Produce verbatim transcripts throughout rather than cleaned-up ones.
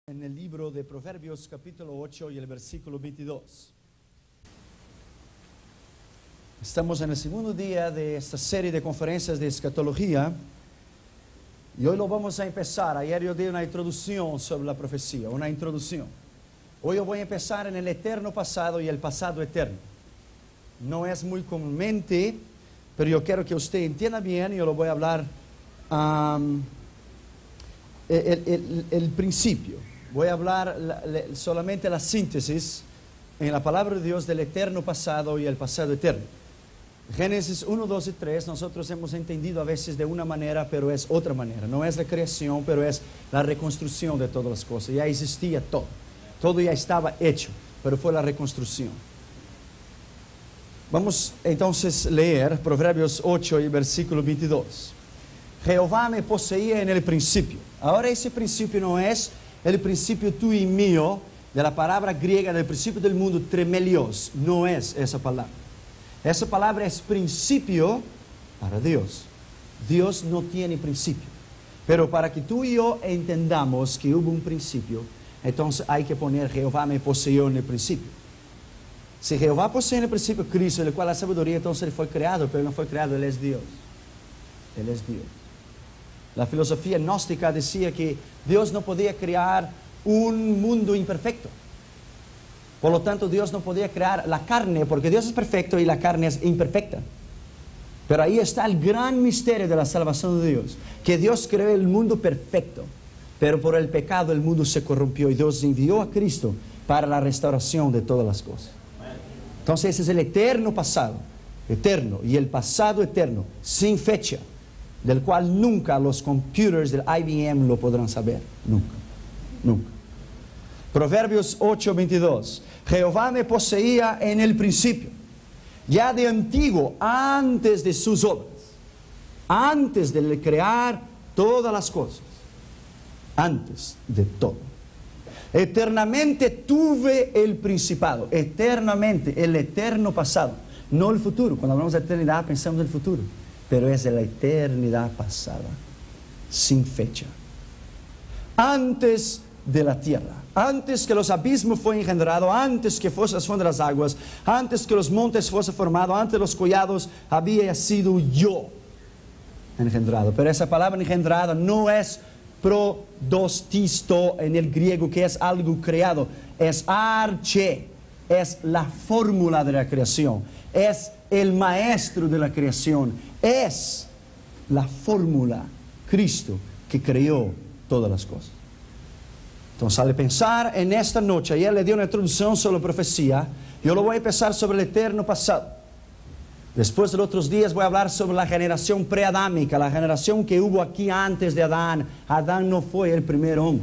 En el libro de Proverbios capítulo ocho y el versículo veintidós. Estamos en el segundo día de esta serie de conferencias de escatología y hoy lo vamos a empezar. Ayer yo di una introducción sobre la profecía, una introducción. Hoy yo voy a empezar en el eterno pasado y el pasado eterno. No es muy comúnmente, pero yo quiero que usted entienda bien y yo lo voy a hablar um, el, el, el principio. Voy a hablar la, la, solamente la síntesis en la palabra de Dios del eterno pasado y el pasado eterno. Génesis uno, dos y tres nosotros hemos entendido a veces de una manera, pero es otra manera. No es la creación, pero es la reconstrucción de todas las cosas. Ya existía todo. Todo ya estaba hecho, pero fue la reconstrucción. Vamos entonces a leer Proverbios ocho y versículo veintidós. Jehová me poseía en el principio. Ahora ese principio no es el principio tú y mío, de la palabra griega del principio del mundo, tremelios. No es esa palabra. Esa palabra es principio para Dios. Dios no tiene principio. Pero para que tú y yo entendamos que hubo un principio, entonces hay que poner Jehová me poseyó en el principio. Si Jehová posee en el principio Cristo, el cual la sabiduría, entonces Él fue creado, pero no fue creado, Él es Dios. Él es Dios. La filosofía gnóstica decía que Dios no podía crear un mundo imperfecto. Por lo tanto, Dios no podía crear la carne, porque Dios es perfecto y la carne es imperfecta. Pero ahí está el gran misterio de la salvación de Dios, que Dios creó el mundo perfecto, pero por el pecado el mundo se corrompió y Dios envió a Cristo para la restauración de todas las cosas. Entonces ese es el eterno pasado, eterno, y el pasado eterno, sin fecha, del cual nunca los computers del I B M lo podrán saber. Nunca, nunca. Proverbios ocho, veintidós. Jehová me poseía en el principio, ya de antiguo, antes de sus obras, antes de crear todas las cosas, antes de todo. Eternamente tuve el principado, eternamente, el eterno pasado, no el futuro. Cuando hablamos de eternidad pensamos en el futuro, pero es de la eternidad pasada, sin fecha. Antes de la tierra, antes que los abismos fueron engendrados, antes que fuesen las fuentes de las aguas, antes que los montes fuesen formados, antes de los collados, había sido yo engendrado. Pero esa palabra engendrada no es prodostisto en el griego, que es algo creado, es arche, es la fórmula de la creación, es el maestro de la creación, es la fórmula, Cristo, que creó todas las cosas. Entonces, al pensar en esta noche, ayer le di una introducción sobre la profecía, yo lo voy a empezar sobre el eterno pasado. Después de los otros días voy a hablar sobre la generación preadámica, la generación que hubo aquí antes de Adán. Adán no fue el primer hombre,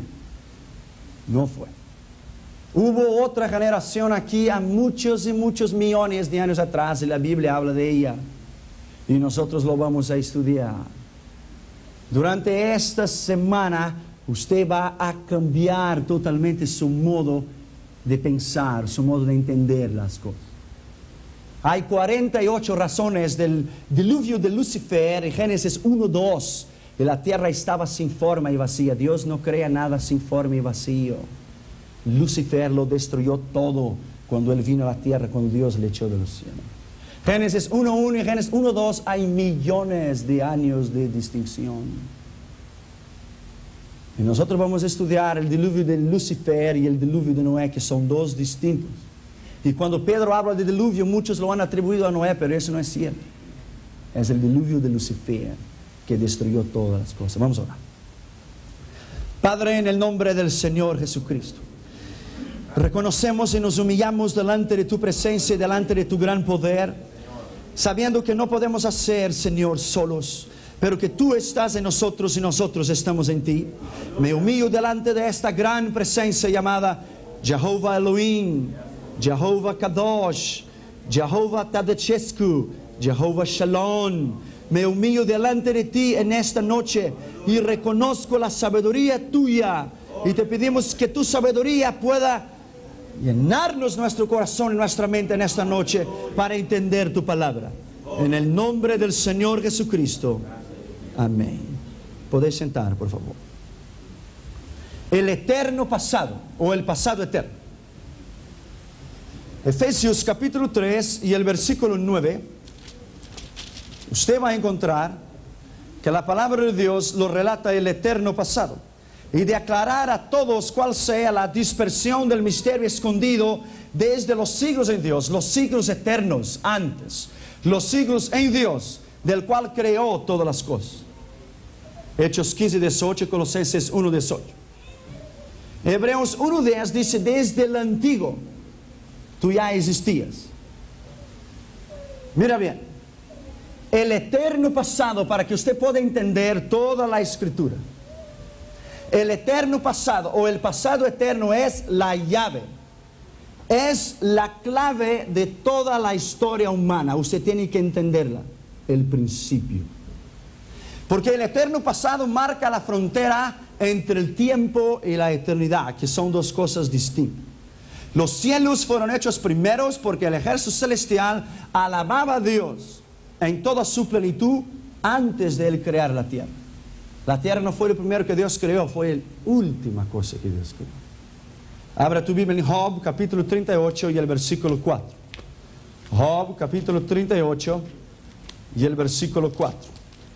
no fue. Hubo otra generación aquí a muchos y muchos millones de años atrás y la Biblia habla de ella. Y nosotros lo vamos a estudiar. Durante esta semana usted va a cambiar totalmente su modo de pensar, su modo de entender las cosas. Hay cuarenta y ocho razones del diluvio de Lucifer en Génesis uno, dos. Y la tierra estaba sin forma y vacía. Dios no crea nada sin forma y vacío. Lucifer lo destruyó todo cuando él vino a la tierra, cuando Dios le echó de los cielos. Génesis uno, uno y Génesis uno, dos hay millones de años de distinción. Y nosotros vamos a estudiar el diluvio de Lucifer y el diluvio de Noé, que son dos distintos. Y cuando Pedro habla de diluvio, muchos lo han atribuido a Noé, pero eso no es cierto. Es el diluvio de Lucifer que destruyó todas las cosas. Vamos a orar. Padre, en el nombre del Señor Jesucristo, reconocemos y nos humillamos delante de tu presencia y delante de tu gran poder, sabiendo que no podemos hacer, Señor, solos, pero que tú estás en nosotros y nosotros estamos en ti. Me humillo delante de esta gran presencia llamada Jehová Elohim, Jehová Kadosh, Jehová Tadechesku, Jehová Shalom. Me humillo delante de ti en esta noche y reconozco la sabiduría tuya. Y te pedimos que tu sabiduría pueda llenarnos nuestro corazón y nuestra mente en esta noche para entender tu palabra. En el nombre del Señor Jesucristo. Amén. Podéis sentar, por favor. el eterno pasado o el pasado eterno. Efesios capítulo tres y el versículo nueve, usted va a encontrar que la palabra de Dios lo relata el eterno pasado, y de aclarar a todos cuál sea la dispersión del misterio escondido desde los siglos en Dios, los siglos eternos antes, los siglos en Dios, del cual creó todas las cosas. Hechos quince, dieciocho, Colosenses uno, dieciocho. Hebreos uno, diez dice, desde el antiguo tú ya existías. Mira bien, el eterno pasado, para que usted pueda entender toda la escritura. El eterno pasado o el pasado eterno es la llave, es la clave de toda la historia humana. Usted tiene que entenderla, el principio. Porque el eterno pasado marca la frontera entre el tiempo y la eternidad, que son dos cosas distintas. Los cielos fueron hechos primeros porque el ejército celestial alababa a Dios en toda su plenitud antes de él crear la tierra. La tierra no fue lo primero que Dios creó, fue la última cosa que Dios creó. Abra tu Biblia en Job, capítulo treinta y ocho y el versículo cuatro. Job, capítulo treinta y ocho y el versículo cuatro.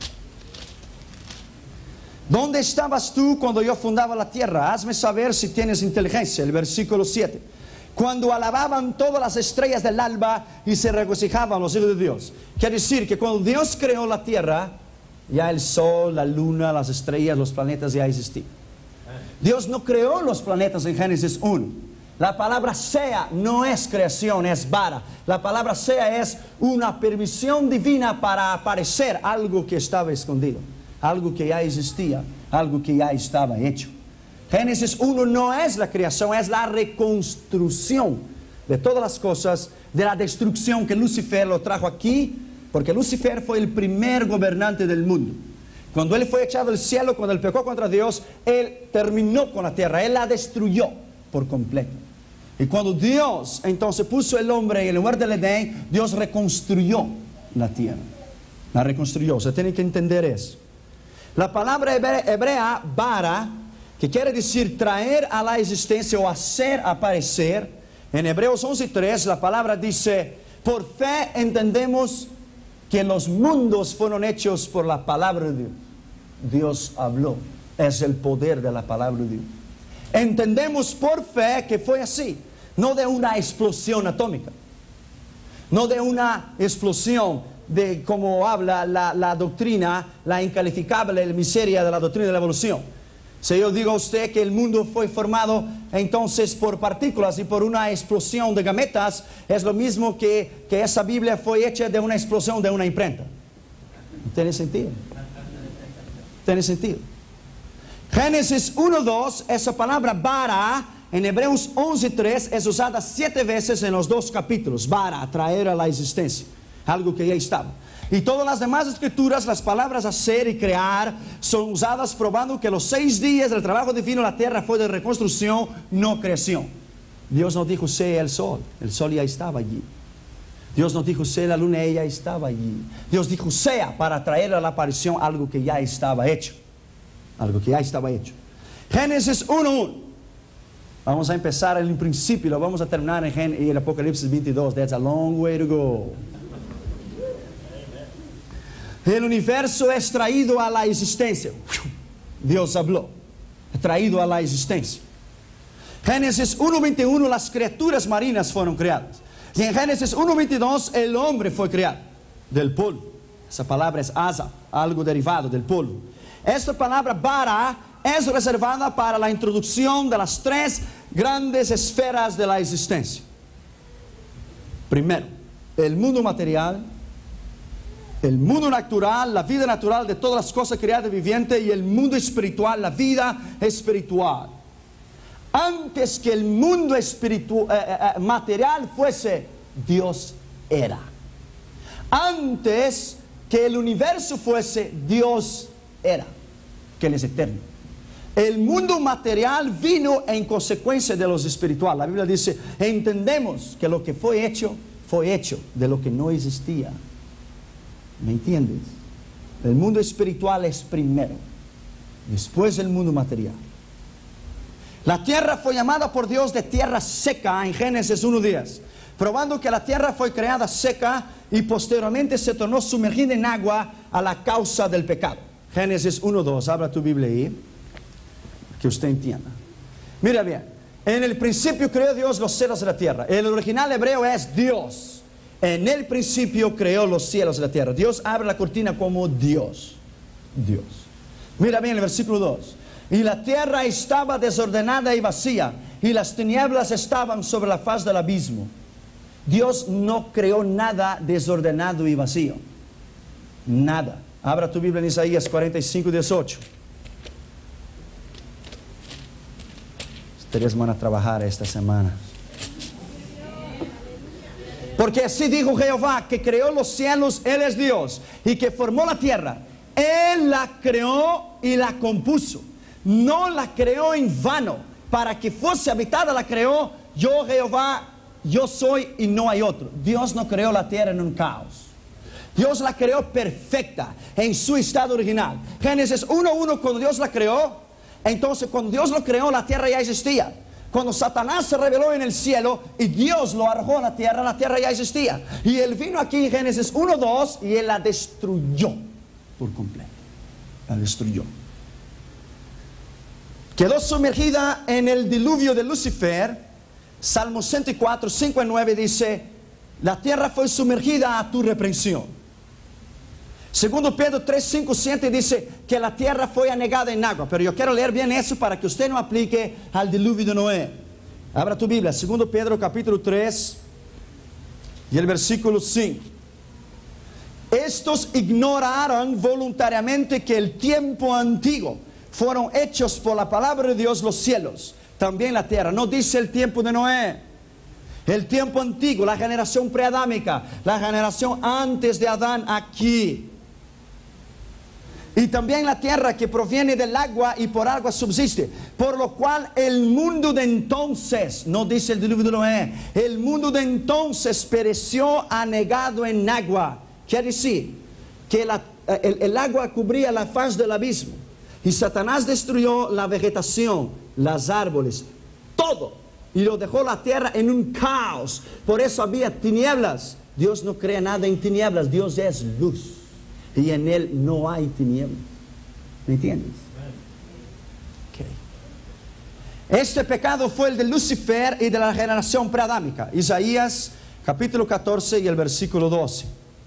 ¿Dónde estabas tú cuando yo fundaba la tierra? Hazme saber si tienes inteligencia. El versículo siete. Cuando alababan todas las estrellas del alba y se regocijaban los hijos de Dios. Quiere decir que cuando Dios creó la tierra, ya el sol, la luna, las estrellas, los planetas ya existían. Dios no creó los planetas en Génesis uno. La palabra sea no es creación, es vara. La palabra sea es una permisión divina para aparecer algo que estaba escondido, algo que ya existía, algo que ya estaba hecho. Génesis uno no es la creación, es la reconstrucción de todas las cosas, de la destrucción que Lucifer lo trajo aquí. Porque Lucifer fue el primer gobernante del mundo. Cuando él fue echado del cielo, cuando él pecó contra Dios, él terminó con la tierra, él la destruyó por completo. Y cuando Dios entonces puso el hombre en el lugar del Edén, Dios reconstruyó la tierra. La reconstruyó, o sea, tienen que entender eso. La palabra hebrea, hebrea bara, que quiere decir traer a la existencia o hacer aparecer, en Hebreos once, tres, la palabra dice, por fe entendemos que los mundos fueron hechos por la palabra de Dios. Dios habló. Es el poder de la palabra de Dios. Entendemos por fe que fue así. No de una explosión atómica. No de una explosión de como habla la, la doctrina, la incalificable miseria de la doctrina de la evolución. Si yo digo a usted que el mundo fue formado entonces por partículas y por una explosión de gametas, es lo mismo que, que esa Biblia fue hecha de una explosión de una imprenta. No tiene sentido. Tiene sentido. Génesis uno, dos, esa palabra bara, en Hebreos once, tres, es usada siete veces en los dos capítulos. Bara, traer a la existencia. Algo que ya estaba. Y todas las demás escrituras, las palabras hacer y crear, son usadas probando que los seis días del trabajo divino la tierra fue de reconstrucción, no creación. Dios no dijo sea el sol, el sol ya estaba allí. Dios no dijo sea la luna, ella estaba allí. Dios dijo sea para traer a la aparición algo que ya estaba hecho. Algo que ya estaba hecho. Génesis uno, uno. Vamos a empezar en el principio y lo vamos a terminar en, en Apocalipsis veintidós. That's a long way to go. El universo es traído a la existencia. Dios habló. Traído a la existencia. Génesis uno, veintiuno, las criaturas marinas fueron creadas. Y en Génesis uno, veintidós, el hombre fue creado del polvo. Esa palabra es asa, algo derivado del polvo. Esta palabra bara es reservada para la introducción de las tres grandes esferas de la existencia. Primero, el mundo material, el mundo natural, la vida natural de todas las cosas creadas vivientes, y el mundo espiritual, la vida espiritual. Antes que el mundo espiritual, eh, eh, material fuese, Dios era. Antes que el universo fuese, Dios era, que Él es eterno. El mundo material vino en consecuencia de los espiritual. La Biblia dice, entendemos que lo que fue hecho, fue hecho de lo que no existía. ¿Me entiendes? El mundo espiritual es primero, después el mundo material. La tierra fue llamada por Dios de tierra seca en Génesis uno diez, probando que la tierra fue creada seca y posteriormente se tornó sumergida en agua a la causa del pecado. Génesis uno dos, abra tu Biblia ahí, que usted entienda. Mira bien, en el principio creó Dios los cielos y la tierra. El original hebreo es Dios. En el principio creó los cielos y la tierra. Dios abre la cortina como Dios. Dios. Mira bien el versículo dos. Y la tierra estaba desordenada y vacía, y las tinieblas estaban sobre la faz del abismo. Dios no creó nada desordenado y vacío. Nada. Abra tu Biblia en Isaías cuarenta y cinco, dieciocho. Ustedes van a trabajar esta semana. Porque así dijo Jehová, que creó los cielos, Él es Dios, y que formó la tierra. Él la creó y la compuso. No la creó en vano. Para que fuese habitada la creó. Yo Jehová, yo soy y no hay otro. Dios no creó la tierra en un caos. Dios la creó perfecta en su estado original. Génesis uno uno, cuando Dios la creó, entonces cuando Dios lo creó, la tierra ya existía. Cuando Satanás se reveló en el cielo y Dios lo arrojó a la tierra, la tierra ya existía. Y Él vino aquí en Génesis uno dos y Él la destruyó por completo. La destruyó. Quedó sumergida en el diluvio de Lucifer. Salmo ciento cuatro, cinco y nueve dice: la tierra fue sumergida a tu reprensión. Segundo Pedro tres, cinco, siete dice que la tierra fue anegada en agua. Pero yo quiero leer bien eso para que usted no aplique al diluvio de Noé. Abra tu Biblia, Segundo Pedro capítulo tres y el versículo cinco. Estos ignoraron voluntariamente que el tiempo antiguo fueron hechos por la palabra de Dios los cielos, también la tierra. No dice el tiempo de Noé. El tiempo antiguo, la generación preadámica, la generación antes de Adán aquí. Y también la tierra que proviene del agua y por agua subsiste. Por lo cual el mundo de entonces, no dice el diluvio de Noé, el mundo de entonces pereció anegado en agua. Quiere decir que la, el, el agua cubría la faz del abismo. Y Satanás destruyó la vegetación, los árboles, todo. Y lo dejó la tierra en un caos. Por eso había tinieblas. Dios no crea nada en tinieblas. Dios es luz. Y en Él no hay tinieblas. ¿Me entiendes? Okay. Este pecado fue el de Lucifer y de la generación preadámica. Isaías capítulo catorce y el versículo doce.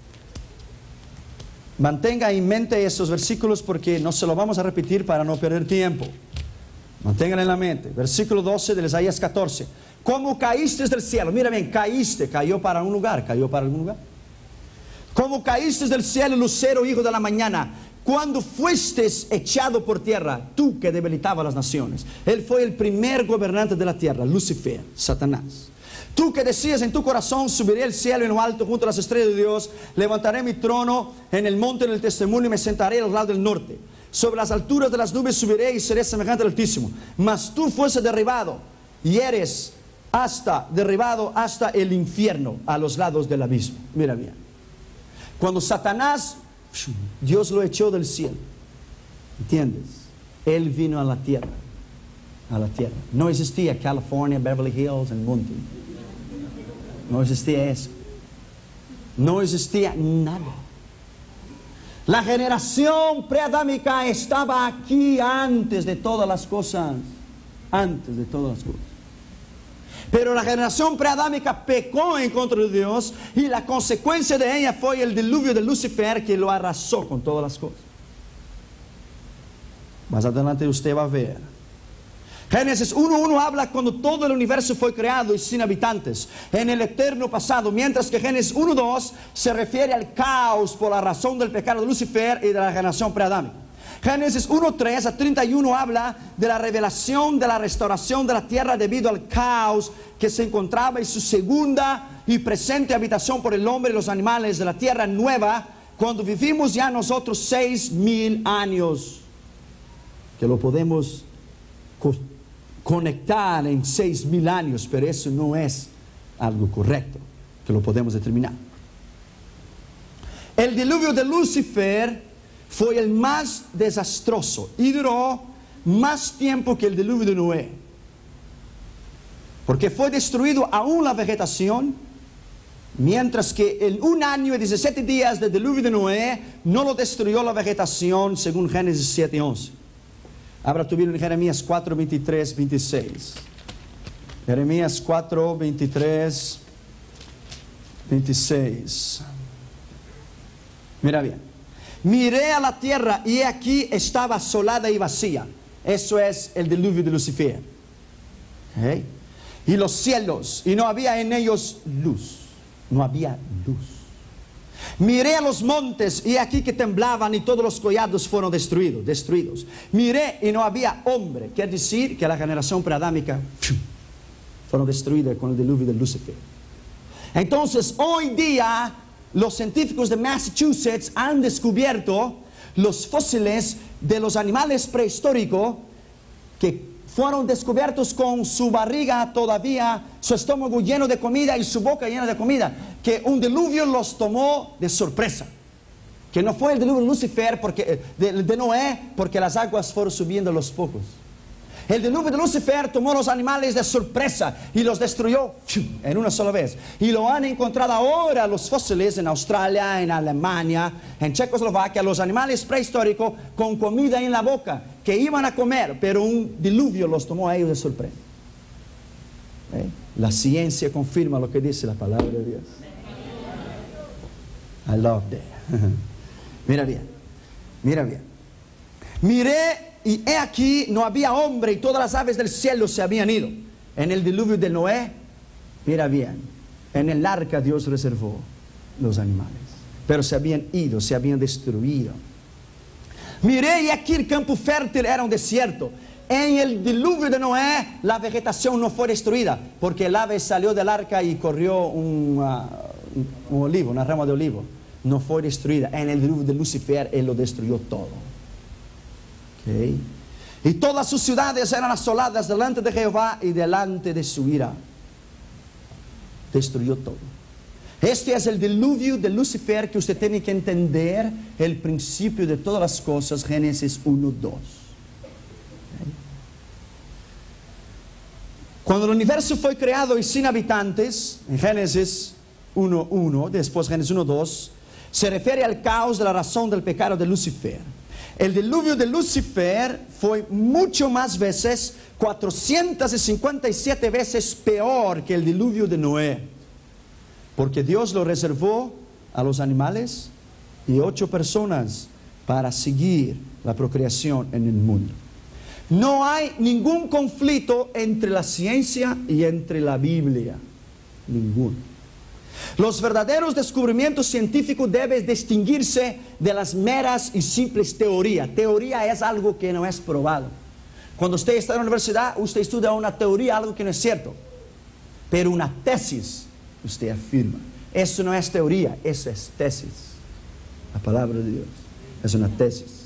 Mantenga en mente estos versículos porque no se los vamos a repetir para no perder tiempo. Manténganlo en la mente. Versículo doce de Isaías catorce. Como caíste del cielo. Mira bien, caíste. Cayó para un lugar. Cayó para algún lugar. Como caíste del cielo, lucero, hijo de la mañana. Cuando fuiste echado por tierra, tú que debilitabas las naciones. Él fue el primer gobernante de la tierra, Lucifer, Satanás. Tú que decías en tu corazón: subiré al cielo en lo alto junto a las estrellas de Dios, levantaré mi trono en el monte del testimonio y me sentaré al lado del norte. Sobre las alturas de las nubes subiré y seré semejante al Altísimo. Mas tú fuese derribado y eres hasta derribado hasta el infierno, a los lados del abismo. Mira bien, cuando Satanás, Dios lo echó del cielo, ¿entiendes? Él vino a la tierra, a la tierra. No existía California, Beverly Hills, el monte. No existía eso. No existía nada. La generación preadámica estaba aquí antes de todas las cosas. Antes de todas las cosas. Pero la generación preadámica pecó en contra de Dios y la consecuencia de ella fue el diluvio de Lucifer, que lo arrasó con todas las cosas. Más adelante usted va a ver. Génesis uno uno habla cuando todo el universo fue creado y sin habitantes, en el eterno pasado, mientras que Génesis uno dos se refiere al caos por la razón del pecado de Lucifer y de la generación preadámica. Génesis uno tres a treinta y uno habla de la revelación de la restauración de la tierra debido al caos que se encontraba en su segunda y presente habitación por el hombre y los animales de la tierra nueva, cuando vivimos ya nosotros seis mil años, que lo podemos conectar en seis mil años, pero eso no es algo correcto, que lo podemos determinar. El diluvio de Lucifer fue el más desastroso y duró más tiempo que el diluvio de Noé. Porque fue destruido aún la vegetación, mientras que en un año y diecisiete días del diluvio de Noé no lo destruyó la vegetación, según Génesis siete once. Abra tu Biblia en Jeremías cuatro, veintitrés, veintiséis. Jeremías cuatro, veintitrés, veintiséis. Mira bien. Miré a la tierra y he aquí estaba asolada y vacía. Eso es el diluvio de Lucifer. ¿Okay? Y los cielos, y no había en ellos luz. No había luz. Miré a los montes y aquí que temblaban y todos los collados fueron destruidos, destruidos. Miré y no había hombre. Quiere decir que la generación preadámica fueron destruidas con el diluvio de Lucifer. Entonces, hoy día, los científicos de Massachusetts han descubierto los fósiles de los animales prehistóricos que fueron descubiertos con su barriga todavía, su estómago lleno de comida y su boca llena de comida, que un diluvio los tomó de sorpresa. Que no fue el diluvio de Lucifer, porque, de, de Noé, porque las aguas fueron subiendo a los pocos. El diluvio de Lucifer tomó los animales de sorpresa y los destruyó en una sola vez. Y lo han encontrado ahora los fósiles en Australia, en Alemania, en Checoslovaquia, los animales prehistóricos con comida en la boca, que iban a comer, pero un diluvio los tomó a ellos de sorpresa. ¿Eh? La ciencia confirma lo que dice la palabra de Dios. I love that. Mira bien, mira bien. Miré y he aquí no había hombre y todas las aves del cielo se habían ido. En el diluvio de Noé, mira bien, en el arca Dios reservó los animales, pero se habían ido, se habían destruido. Miré y aquí el campo fértil era un desierto. En el diluvio de Noé la vegetación no fue destruida, porque el ave salió del arca y corrió un, uh, un olivo, una rama de olivo. No fue destruida. En el diluvio de Lucifer él lo destruyó todo. Okay. Y todas sus ciudades eran asoladas delante de Jehová y delante de su ira. Destruyó todo. Este es el diluvio de Lucifer que usted tiene que entender el principio de todas las cosas, Génesis uno, dos. Okay. Cuando el universo fue creado y sin habitantes, en Génesis uno, uno, después Génesis uno, dos, se refiere al caos de la razón del pecado de Lucifer. El diluvio de Lucifer fue mucho más veces, cuatrocientas cincuenta y siete veces peor que el diluvio de Noé. Porque Dios lo reservó a los animales y ocho personas para seguir la procreación en el mundo. No hay ningún conflicto entre la ciencia y entre la Biblia. Ninguno. Los verdaderos descubrimientos científicos deben distinguirse de las meras y simples teorías. Teoría es algo que no es probado. Cuando usted está en la universidad, usted estudia una teoría, algo que no es cierto. Pero una tesis, usted afirma. Eso no es teoría, eso es tesis. La palabra de Dios es una tesis.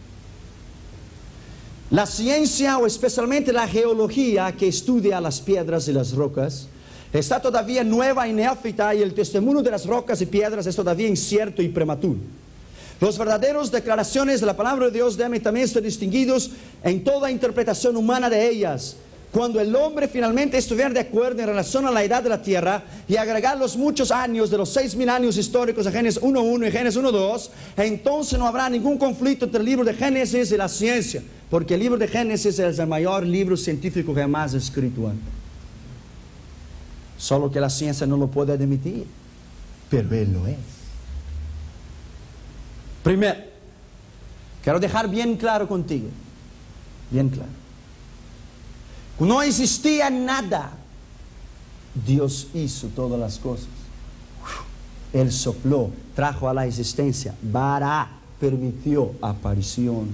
La ciencia, o especialmente la geología, que estudia las piedras y las rocas, está todavía nueva y neófita, y el testimonio de las rocas y piedras es todavía incierto y prematuro. Las verdaderas declaraciones de la palabra de Dios deben también ser distinguidos en toda interpretación humana de ellas. Cuando el hombre finalmente estuviera de acuerdo en relación a la edad de la tierra y agregar los muchos años de los seis mil años históricos de Génesis uno, uno y Génesis uno, dos, entonces no habrá ningún conflicto entre el libro de Génesis y la ciencia, porque el libro de Génesis es el mayor libro científico jamás escrito antes. Solo que la ciencia no lo puede admitir, pero él lo es. Primero, quiero dejar bien claro contigo, bien claro. No existía nada. Dios hizo todas las cosas. Él sopló, trajo a la existencia. Bara, permitió aparición.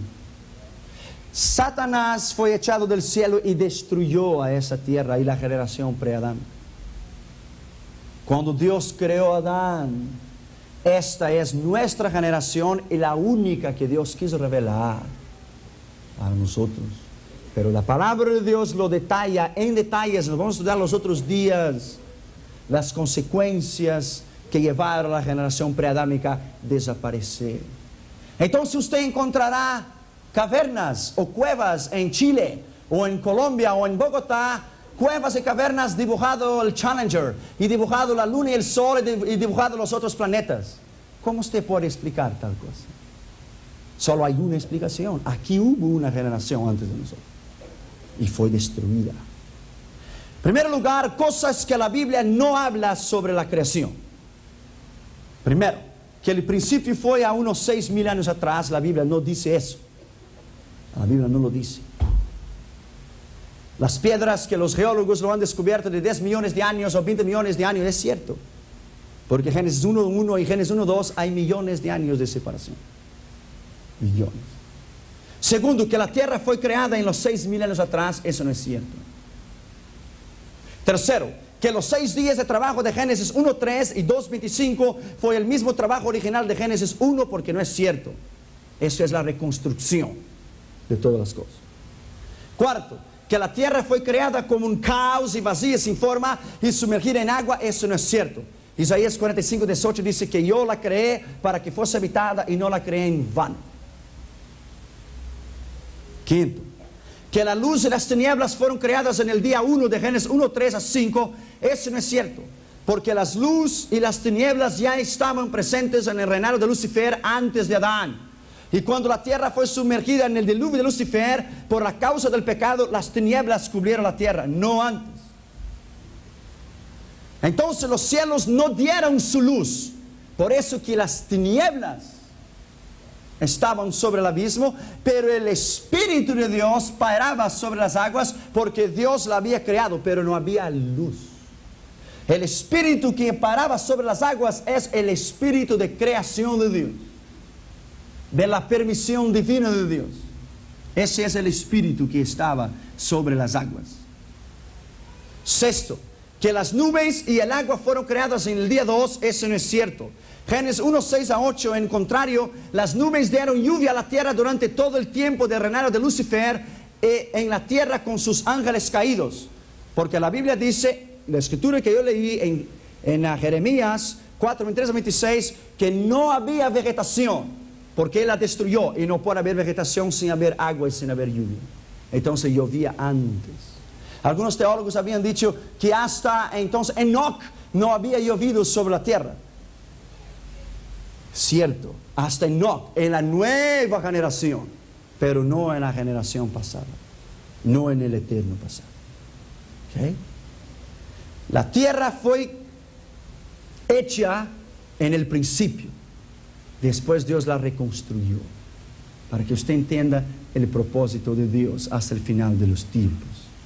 Satanás fue echado del cielo y destruyó a esa tierra y la generación pre-Adán. Cuando Dios creó a Adán, esta es nuestra generación y la única que Dios quiso revelar a nosotros. Pero la palabra de Dios lo detalla en detalles. Nos vamos a estudiar los otros días las consecuencias que llevaron a la generación preadámica a desaparecer. Entonces usted encontrará cavernas o cuevas en Chile o en Colombia o en Bogotá cuevas y cavernas dibujado el Challenger, y dibujado la luna y el sol, y dibujado los otros planetas. ¿Cómo usted puede explicar tal cosa? Solo hay una explicación. Aquí hubo una generación antes de nosotros y fue destruida. En primer lugar, cosas que la Biblia no habla sobre la creación. Primero, que el principio fue a unos seis mil años atrás. La Biblia no dice eso. La Biblia no lo dice. Las piedras que los geólogos lo han descubierto de diez millones de años o veinte millones de años, es cierto. Porque Génesis uno uno y Génesis uno dos hay millones de años de separación. Millones. Segundo, que la tierra fue creada en los seis mil años atrás, eso no es cierto. Tercero, que los seis días de trabajo de Génesis uno tres y dos veinticinco fue el mismo trabajo original de Génesis uno, porque no es cierto. Eso es la reconstrucción de todas las cosas. Cuarto, que la tierra fue creada como un caos y vacía, sin forma y sumergida en agua, eso no es cierto. Isaías cuarenta y cinco, dieciocho dice que yo la creé para que fuese habitada y no la creé en vano. Quinto, que la luz y las tinieblas fueron creadas en el día uno de Génesis uno, tres a cinco, eso no es cierto. Porque las luz y las tinieblas ya estaban presentes en el reinado de Lucifer antes de Adán. Y cuando la tierra fue sumergida en el diluvio de Lucifer, por la causa del pecado, las tinieblas cubrieron la tierra, no antes. Entonces los cielos no dieron su luz. Por eso que las tinieblas estaban sobre el abismo, pero el Espíritu de Dios pairaba sobre las aguas, porque Dios la había creado, pero no había luz. El Espíritu que paraba sobre las aguas es el Espíritu de creación de Dios, de la permisión divina de Dios. Ese es el Espíritu que estaba sobre las aguas. Sexto, que las nubes y el agua fueron creadas en el día dos, eso no es cierto. Génesis uno, seis a ocho, en contrario, las nubes dieron lluvia a la tierra durante todo el tiempo del reinado de Lucifer, eh, en la tierra con sus ángeles caídos. Porque la Biblia dice, la escritura que yo leí en, en Jeremías cuatro, veintitrés a veintiséis, que no había vegetación, porque Él la destruyó, y no puede haber vegetación sin haber agua y sin haber lluvia. Entonces llovía antes. Algunos teólogos habían dicho que hasta entonces Enoc no había llovido sobre la tierra. Cierto, hasta Enoc, en la nueva generación, pero no en la generación pasada, no en el eterno pasado. ¿Okay? La tierra fue hecha en el principio, después Dios la reconstruyó, para que usted entienda el propósito de Dios hasta el final de los tiempos.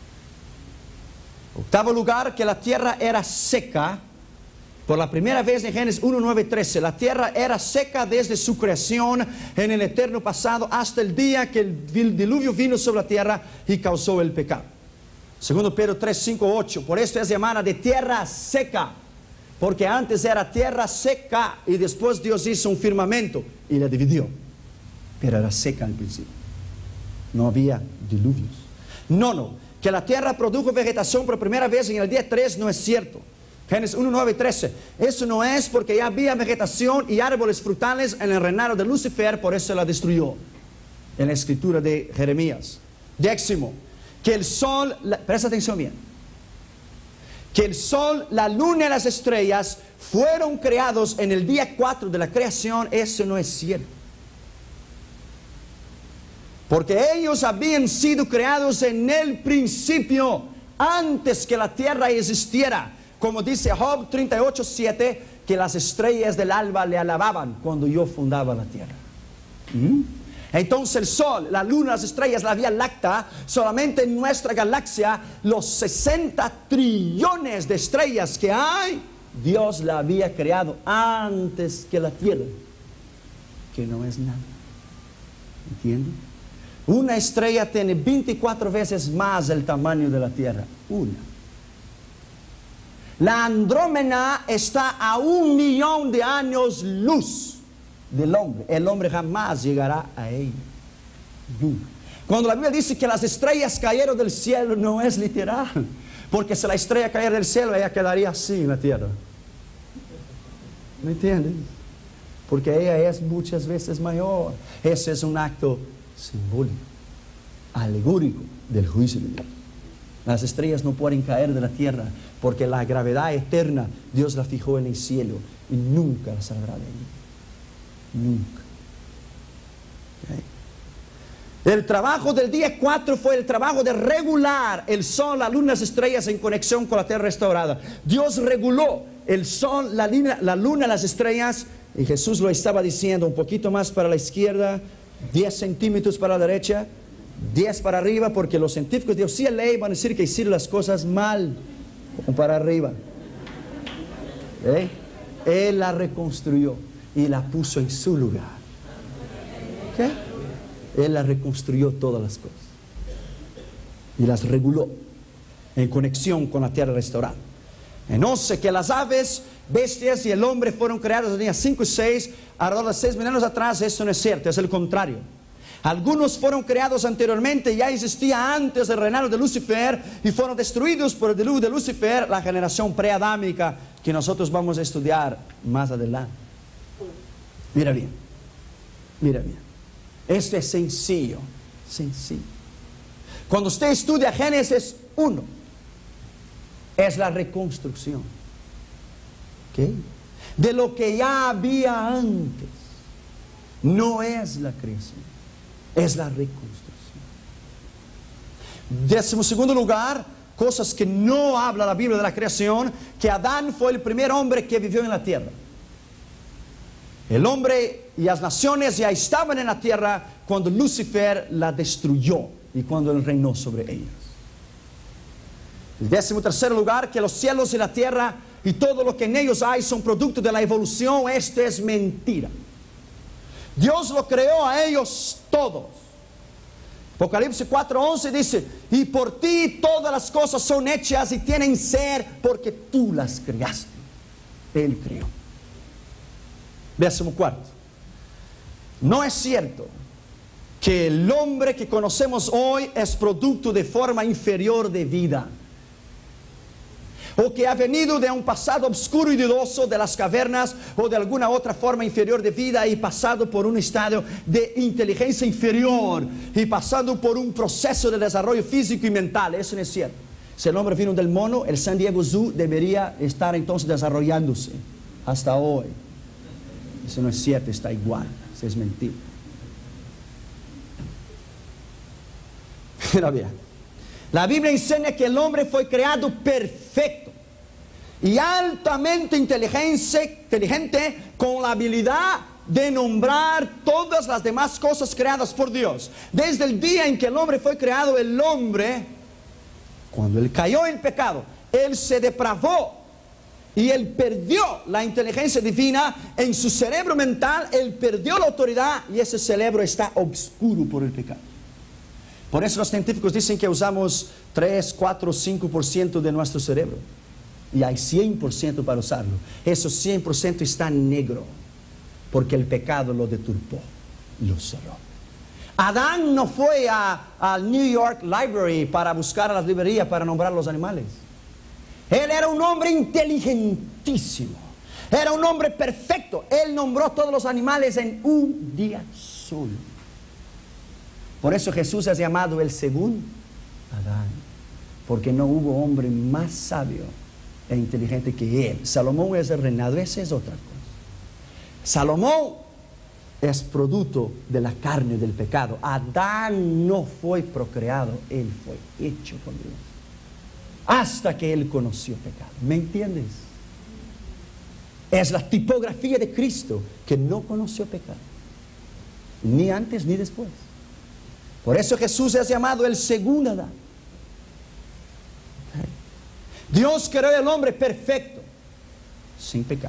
Octavo lugar, que la tierra era seca. Por la primera vez en Génesis uno, nueve, trece, la tierra era seca desde su creación en el eterno pasado hasta el día que el diluvio vino sobre la tierra y causó el pecado. Segundo Pedro tres, cinco, ocho, por esto es llamada de tierra seca, porque antes era tierra seca y después Dios hizo un firmamento y la dividió, pero era seca al principio, no había diluvios. Nono, que la tierra produjo vegetación por primera vez en el día tres, no es cierto. Génesis uno, nueve, trece. Eso no es porque ya había vegetación y árboles frutales en el reinado de Lucifer, por eso la destruyó. En la escritura de Jeremías. Décimo, que el sol, la, presta atención bien, que el sol, la luna y las estrellas fueron creados en el día cuatro de la creación, eso no es cierto. Porque ellos habían sido creados en el principio, antes que la tierra existiera. Como dice Job treinta y ocho, siete, que las estrellas del alba le alababan cuando yo fundaba la tierra. ¿Mm? Entonces el sol, la luna, las estrellas, la Vía Láctea, solamente en nuestra galaxia, los sesenta trillones de estrellas que hay, Dios la había creado antes que la tierra, que no es nada. ¿Entienden? Una estrella tiene veinticuatro veces más el tamaño de la tierra. Una. La Andrómeda está a un millón de años luz del hombre. El hombre jamás llegará a ella. Nunca. Cuando la Biblia dice que las estrellas cayeron del cielo, no es literal. Porque si la estrella cayera del cielo, ella quedaría así en la tierra. ¿Me entiendes? Porque ella es muchas veces mayor. Ese es un acto simbólico, alegórico del juicio de Dios. Las estrellas no pueden caer de la tierra porque la gravedad eterna Dios la fijó en el cielo y nunca la saldrá de allí. Nunca. ¿Okay? El trabajo del día cuatro fue el trabajo de regular el sol, la luna, las estrellas en conexión con la tierra restaurada. Dios reguló el sol, la luna, la luna, las estrellas, y Jesús lo estaba diciendo, un poquito más para la izquierda, diez centímetros para la derecha, diez para arriba, porque los científicos de U C L A van a decir que hicieron las cosas mal, para arriba. ¿Eh? Él la reconstruyó y la puso en su lugar. ¿Qué? Él la reconstruyó todas las cosas y las reguló en conexión con la tierra restaurada. Entonces que las aves, bestias y el hombre fueron creados en el día cinco y seis, alrededor de seis mil años atrás. Eso no es cierto, es el contrario. Algunos fueron creados anteriormente, ya existía antes del reinado de Lucifer y fueron destruidos por el diluvio de Lucifer, la generación preadámica que nosotros vamos a estudiar más adelante. Mira bien, mira bien. Esto es sencillo, sencillo. Cuando usted estudia Génesis uno, es la reconstrucción, ¿okay?, de lo que ya había antes. No es la creación, es la reconstrucción. Décimo segundo lugar, cosas que no habla la Biblia de la creación, que Adán fue el primer hombre que vivió en la tierra. El hombre y las naciones ya estaban en la tierra cuando Lucifer la destruyó y cuando él reinó sobre ellas. El décimo tercer lugar, que los cielos y la tierra y todo lo que en ellos hay son producto de la evolución. Esto es mentira. Dios lo creó a ellos todos. Apocalipsis cuatro once dice: y por ti todas las cosas son hechas y tienen ser porque tú las creaste. Él creó. Décimo cuarto, no es cierto que el hombre que conocemos hoy es producto de forma inferior de vida, o que ha venido de un pasado oscuro y dudoso de las cavernas o de alguna otra forma inferior de vida y pasado por un estado de inteligencia inferior y pasando por un proceso de desarrollo físico y mental. Eso no es cierto. Si el hombre vino del mono, el San Diego Zoo debería estar entonces desarrollándose hasta hoy. Eso no es cierto, está igual. Eso es mentira. Mira bien, la Biblia enseña que el hombre fue creado perfecto y altamente inteligente, con la habilidad de nombrar todas las demás cosas creadas por Dios. Desde el día en que el hombre fue creado, el hombre, cuando él cayó en pecado, él se depravó y él perdió la inteligencia divina en su cerebro mental. Él perdió la autoridad y ese cerebro está oscuro por el pecado. Por eso los científicos dicen que usamos tres, cuatro, cinco por ciento de nuestro cerebro. Y hay cien por ciento para usarlo. Esos cien por ciento está negro, porque el pecado lo deturpó, lo cerró. Adán no fue al New York Library para buscar a las librerías para nombrar los animales. Él era un hombre inteligentísimo. Era un hombre perfecto. Él nombró todos los animales en un día solo. Por eso Jesús es llamado el segundo Adán, porque no hubo hombre más sabio e inteligente que él. Salomón es el reinado, esa es otra cosa. Salomón es producto de la carne del pecado. Adán no fue procreado, él fue hecho por Dios, hasta que él conoció pecado. ¿Me entiendes? Es la tipografía de Cristo, que no conoció pecado, ni antes ni después. Por eso Jesús es llamado el segundo Adán. ¿Okay? Dios creó al hombre perfecto, sin pecado.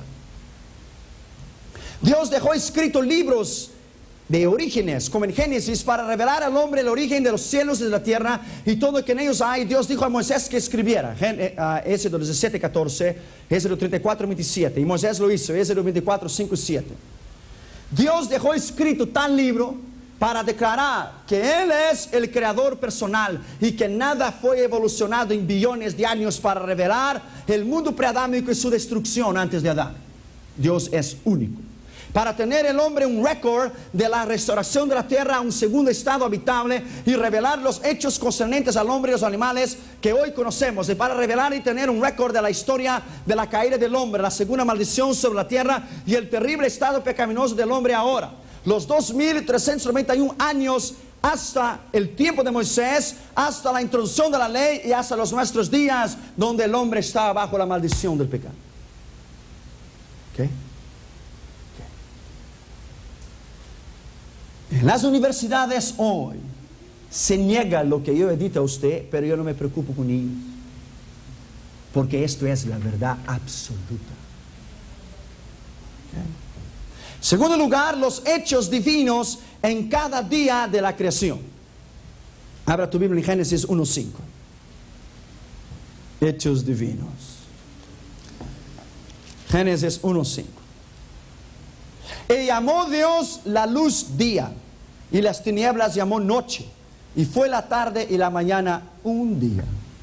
Dios dejó escritos libros de orígenes, como en Génesis, para revelar al hombre el origen de los cielos y de la tierra y todo lo que en ellos hay. Dios dijo a Moisés que escribiera. Éxodo diecisiete, catorce, Éxodo treinta y cuatro, veintisiete. Y Moisés lo hizo, Éxodo veinticuatro, cinco y siete. Dios dejó escrito tal libro para declarar que Él es el creador personal y que nada fue evolucionado en billones de años para revelar el mundo preadámico y su destrucción antes de Adán. Dios es único. para tener el hombre un récord de la restauración de la tierra a un segundo estado habitable y revelar los hechos concernientes al hombre y los animales que hoy conocemos, y para revelar y tener un récord de la historia de la caída del hombre, la segunda maldición sobre la tierra y el terrible estado pecaminoso del hombre ahora. Los dos mil trescientos noventa y uno años hasta el tiempo de Moisés, hasta la introducción de la ley y hasta los nuestros días, donde el hombre estaba bajo la maldición del pecado. ¿Okay? En las universidades hoy se niega lo que yo he dicho a usted, pero yo no me preocupo con ellos, porque esto es la verdad absoluta. ¿Okay? Segundo lugar, los hechos divinos en cada día de la creación. Abra tu Biblia en Génesis uno cinco. Hechos divinos. Génesis uno cinco. Y llamó Dios la luz día, y las tinieblas llamó noche, y fue la tarde y la mañana un día.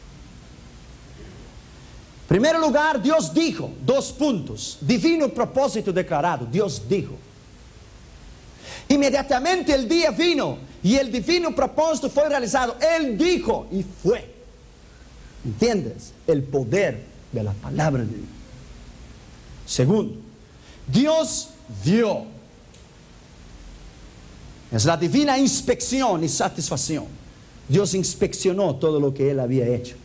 Primer lugar, Dios dijo, dos puntos, divino propósito declarado, Dios dijo. Inmediatamente el día vino y el divino propósito fue realizado. Él dijo y fue. ¿Entiendes? El poder de la palabra de Dios. Segundo, Dios vio. Es la divina inspección y satisfacción. Dios inspeccionó todo lo que Él había hecho.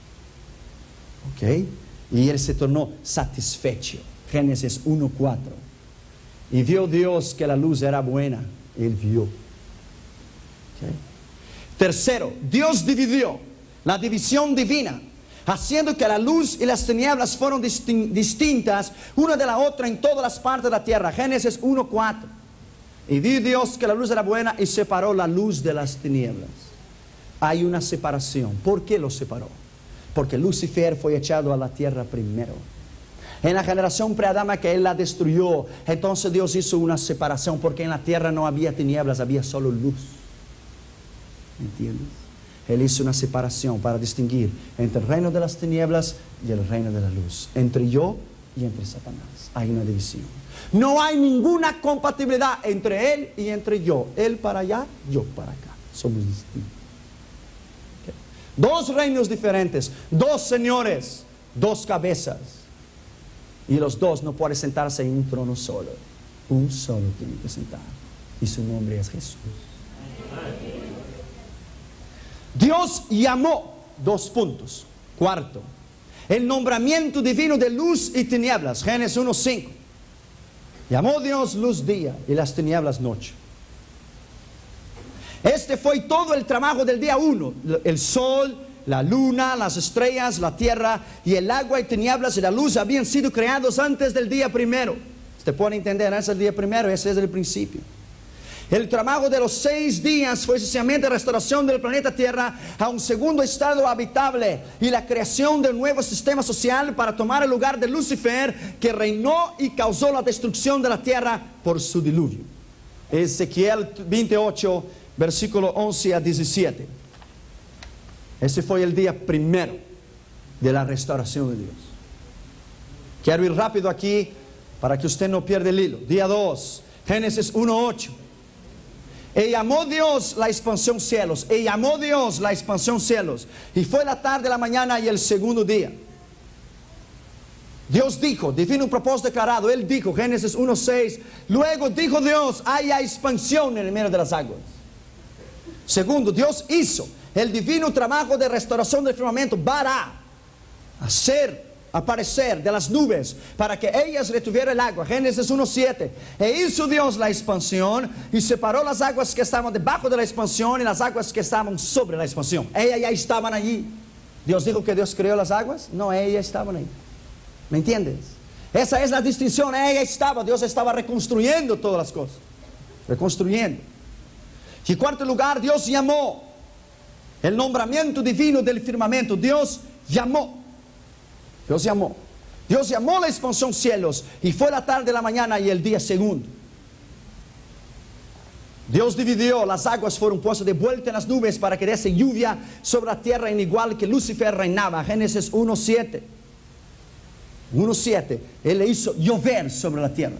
¿Ok? Y Él se tornó satisfecho. Génesis uno cuatro. Y vio Dios que la luz era buena. Él vio. ¿Okay? Tercero, Dios dividió. La división divina, haciendo que la luz y las tinieblas fueron distintas una de la otra en todas las partes de la tierra. Génesis uno cuatro. Y vio Dios que la luz era buena y separó la luz de las tinieblas. Hay una separación. ¿Por qué lo separó? Porque Lucifer fue echado a la tierra primero. En la generación preadama que Él la destruyó, entonces Dios hizo una separación, porque en la tierra no había tinieblas, había solo luz. ¿Entiendes? Él hizo una separación para distinguir entre el reino de las tinieblas y el reino de la luz, entre yo y entre Satanás. Hay una división. No hay ninguna compatibilidad entre Él y entre yo. Él para allá, yo para acá. Somos distintos. ¿Okay? Dos reinos diferentes, dos señores, dos cabezas. Y los dos no pueden sentarse en un trono solo. Un solo tiene que sentar. Y su nombre es Jesús. Dios llamó, dos puntos. Cuarto, el nombramiento divino de luz y tinieblas. Génesis uno cinco. Llamó Dios luz día y las tinieblas noche. Este fue todo el trabajo del día uno. El sol, la luna, las estrellas, la tierra y el agua y tinieblas y la luz habían sido creados antes del día primero. Usted puede entender, ese es el día primero, ese es el principio. El trabajo de los seis días fue sencillamente restauración del planeta Tierra a un segundo estado habitable y la creación de un nuevo sistema social para tomar el lugar de Lucifer, que reinó y causó la destrucción de la tierra por su diluvio. Ezequiel veintiocho, versículo once a diecisiete. Ese fue el día primero de la restauración de Dios. Quiero ir rápido aquí para que usted no pierda el hilo. Día dos, Génesis uno ocho. Y llamó Dios la expansión cielos. Y llamó Dios la expansión cielos. Y fue la tarde, la mañana y el segundo día. Dios dijo, divino propósito declarado. Él dijo, Génesis uno seis. Luego dijo Dios, haya expansión en el medio de las aguas. Segundo, Dios hizo el divino trabajo de restauración del firmamento para hacer aparecer de las nubes para que ellas retuvieran el agua. Génesis uno siete. E hizo Dios la expansión y separó las aguas que estaban debajo de la expansión y las aguas que estaban sobre la expansión. Ellas ya estaban allí. Dios dijo que Dios creó las aguas. No, ellas estaban ahí. ¿Me entiendes? Esa es la distinción. Ella estaba, Dios estaba reconstruyendo todas las cosas. Reconstruyendo. Y en cuarto lugar, Dios llamó. El nombramiento divino del firmamento. Dios llamó. Dios llamó. Dios llamó la expansión cielos. Y fue la tarde, la mañana y el día segundo. Dios dividió. Las aguas fueron puestas de vuelta en las nubes para que diese lluvia sobre la tierra, en igual que Lucifer reinaba. Génesis uno siete. uno siete. Él le hizo llover sobre la tierra.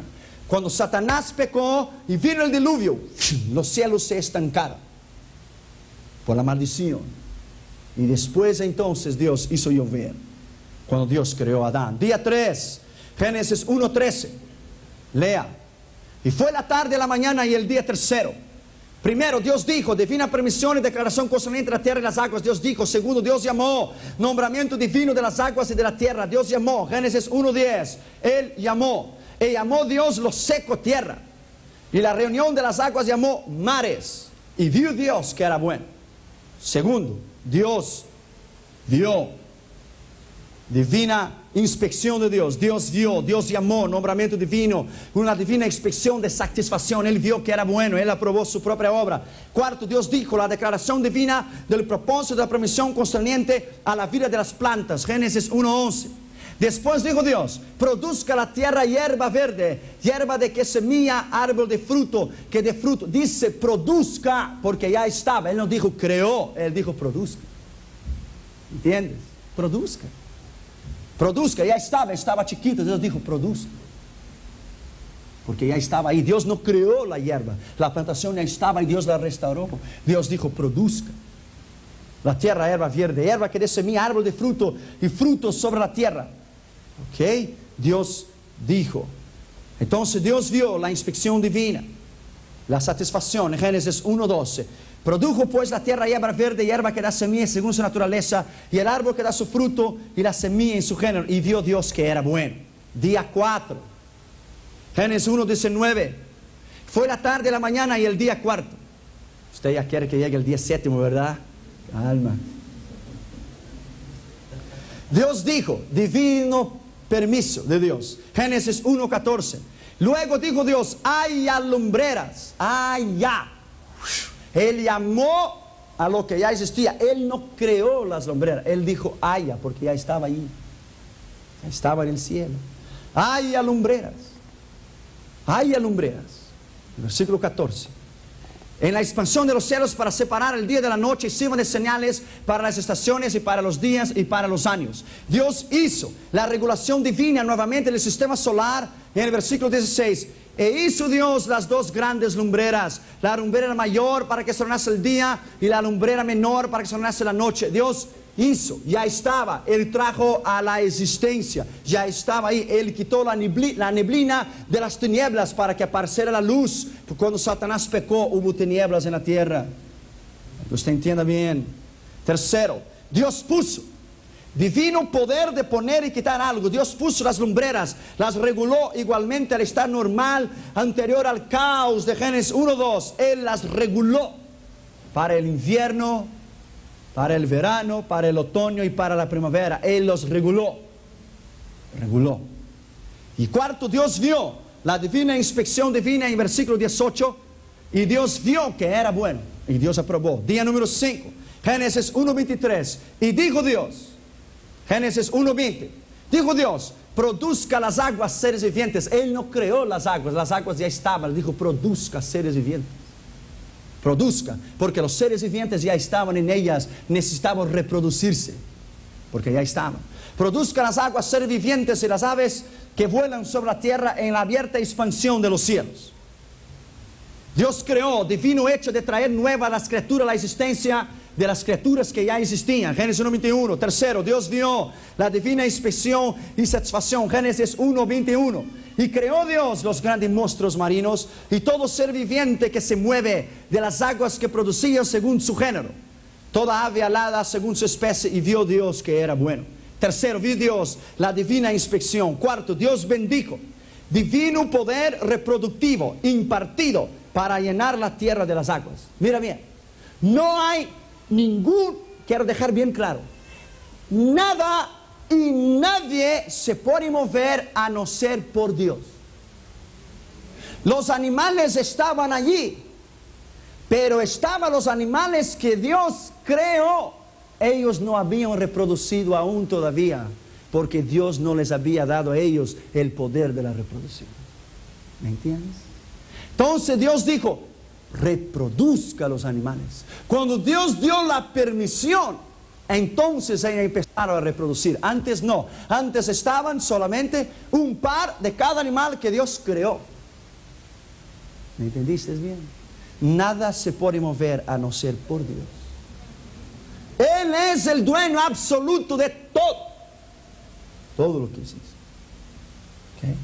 Cuando Satanás pecó y vino el diluvio, los cielos se estancaron por la maldición. Y después entonces Dios hizo llover, cuando Dios creó a Adán. Día tres, Génesis uno trece. Lea. Y fue la tarde, la mañana y el día tercero. Primero, Dios dijo, divina permisión y declaración concerniente a la tierra y las aguas. Dios dijo. Segundo, Dios llamó, nombramiento divino de las aguas y de la tierra. Dios llamó, Génesis uno diez. Él llamó. Y llamó Dios lo seco tierra. Y la reunión de las aguas llamó mares. Y vio Dios que era bueno. Segundo, Dios vio. Divina inspección de Dios. Dios vio, Dios llamó, nombramiento divino, una divina inspección de satisfacción. Él vio que era bueno, Él aprobó su propia obra. Cuarto, Dios dijo, la declaración divina del propósito de la permisión concerniente a la vida de las plantas. Génesis uno once. Después dijo Dios, produzca la tierra hierba verde, hierba de que semilla, árbol de fruto, que de fruto. Dice produzca, porque ya estaba. Él no dijo creó, Él dijo produzca. ¿Entiendes? Produzca. Produzca, ya estaba, estaba chiquito. Dios dijo produzca, porque ya estaba ahí. Dios no creó la hierba, la plantación ya estaba y Dios la restauró. Dios dijo produzca la tierra hierba verde, hierba que dé semilla, árbol de fruto y frutos sobre la tierra. Ok, Dios dijo. Entonces Dios vio la inspección divina, la satisfacción. En Génesis uno doce. Produjo pues la tierra hierba verde, hierba que da semilla según su naturaleza, y el árbol que da su fruto, y la semilla en su género. Y vio Dios que era bueno. Día cuatro. Génesis uno diecinueve. Fue la tarde, la mañana y el día cuarto. Usted ya quiere que llegue el día séptimo, ¿verdad? Calma. Dios dijo, divino permiso de Dios. Génesis uno catorce. Luego dijo Dios, haya lumbreras, haya. Él llamó a lo que ya existía. Él no creó las lumbreras. Él dijo haya, porque ya estaba ahí. Ya estaba en el cielo. Haya lumbreras. Haya lumbreras. Versículo catorce. En la expansión de los cielos para separar el día de la noche y sirvan de señales para las estaciones y para los días y para los años. Dios hizo la regulación divina nuevamente del sistema solar en el versículo dieciséis. E hizo Dios las dos grandes lumbreras, la lumbrera mayor para que sonase el día y la lumbrera menor para que sonase la noche. Dios hizo, ya estaba, Él trajo a la existencia, ya estaba ahí. Él quitó la neblina, la neblina de las tinieblas para que apareciera la luz. Porque cuando Satanás pecó hubo tinieblas en la tierra. Que usted entienda bien. Tercero, Dios puso divino poder de poner y quitar algo. Dios puso las lumbreras, las reguló igualmente al estar normal anterior al caos de Génesis uno dos. Él las reguló para el invierno, para el verano, para el otoño y para la primavera. Él los reguló. Reguló. Y cuarto, Dios vio la divina inspección divina en versículo dieciocho. Y Dios vio que era bueno. Y Dios aprobó. Día número cinco. Génesis uno veintitrés. Y dijo Dios. Génesis uno veinte. Dijo Dios, produzca las aguas seres vivientes. Él no creó las aguas, las aguas ya estaban. Él dijo, produzca seres vivientes. Produzca, porque los seres vivientes ya estaban en ellas, necesitaban reproducirse, porque ya estaban. Produzca las aguas seres vivientes y las aves que vuelan sobre la tierra en la abierta expansión de los cielos. Dios creó, divino hecho de traer nueva a las criaturas la existencia de las criaturas que ya existían. Génesis uno veintiuno. Tercero, Dios vio la divina inspección y satisfacción. Génesis uno veintiuno. Y creó Dios los grandes monstruos marinos y todo ser viviente que se mueve de las aguas que producían según su género, toda ave alada según su especie, y vio Dios que era bueno. Tercero, vio Dios la divina inspección. Cuarto, Dios bendijo divino poder reproductivo impartido para llenar la tierra de las aguas. Mira bien, no hay ningún, quiero dejar bien claro, nada y nadie se puede mover a no ser por Dios. Los animales estaban allí, pero estaban los animales que Dios creó. Ellos no habían reproducido aún todavía, porque Dios no les había dado a ellos el poder de la reproducción. ¿Me entiendes? Entonces Dios dijo, reproduzca los animales. Cuando Dios dio la permisión, entonces ellos empezaron a reproducir. Antes no, antes estaban solamente un par de cada animal que Dios creó. ¿Me entendiste bien? Nada se puede mover a no ser por Dios. Él es el dueño absoluto de todo. Todo lo que existe. ¿Okay?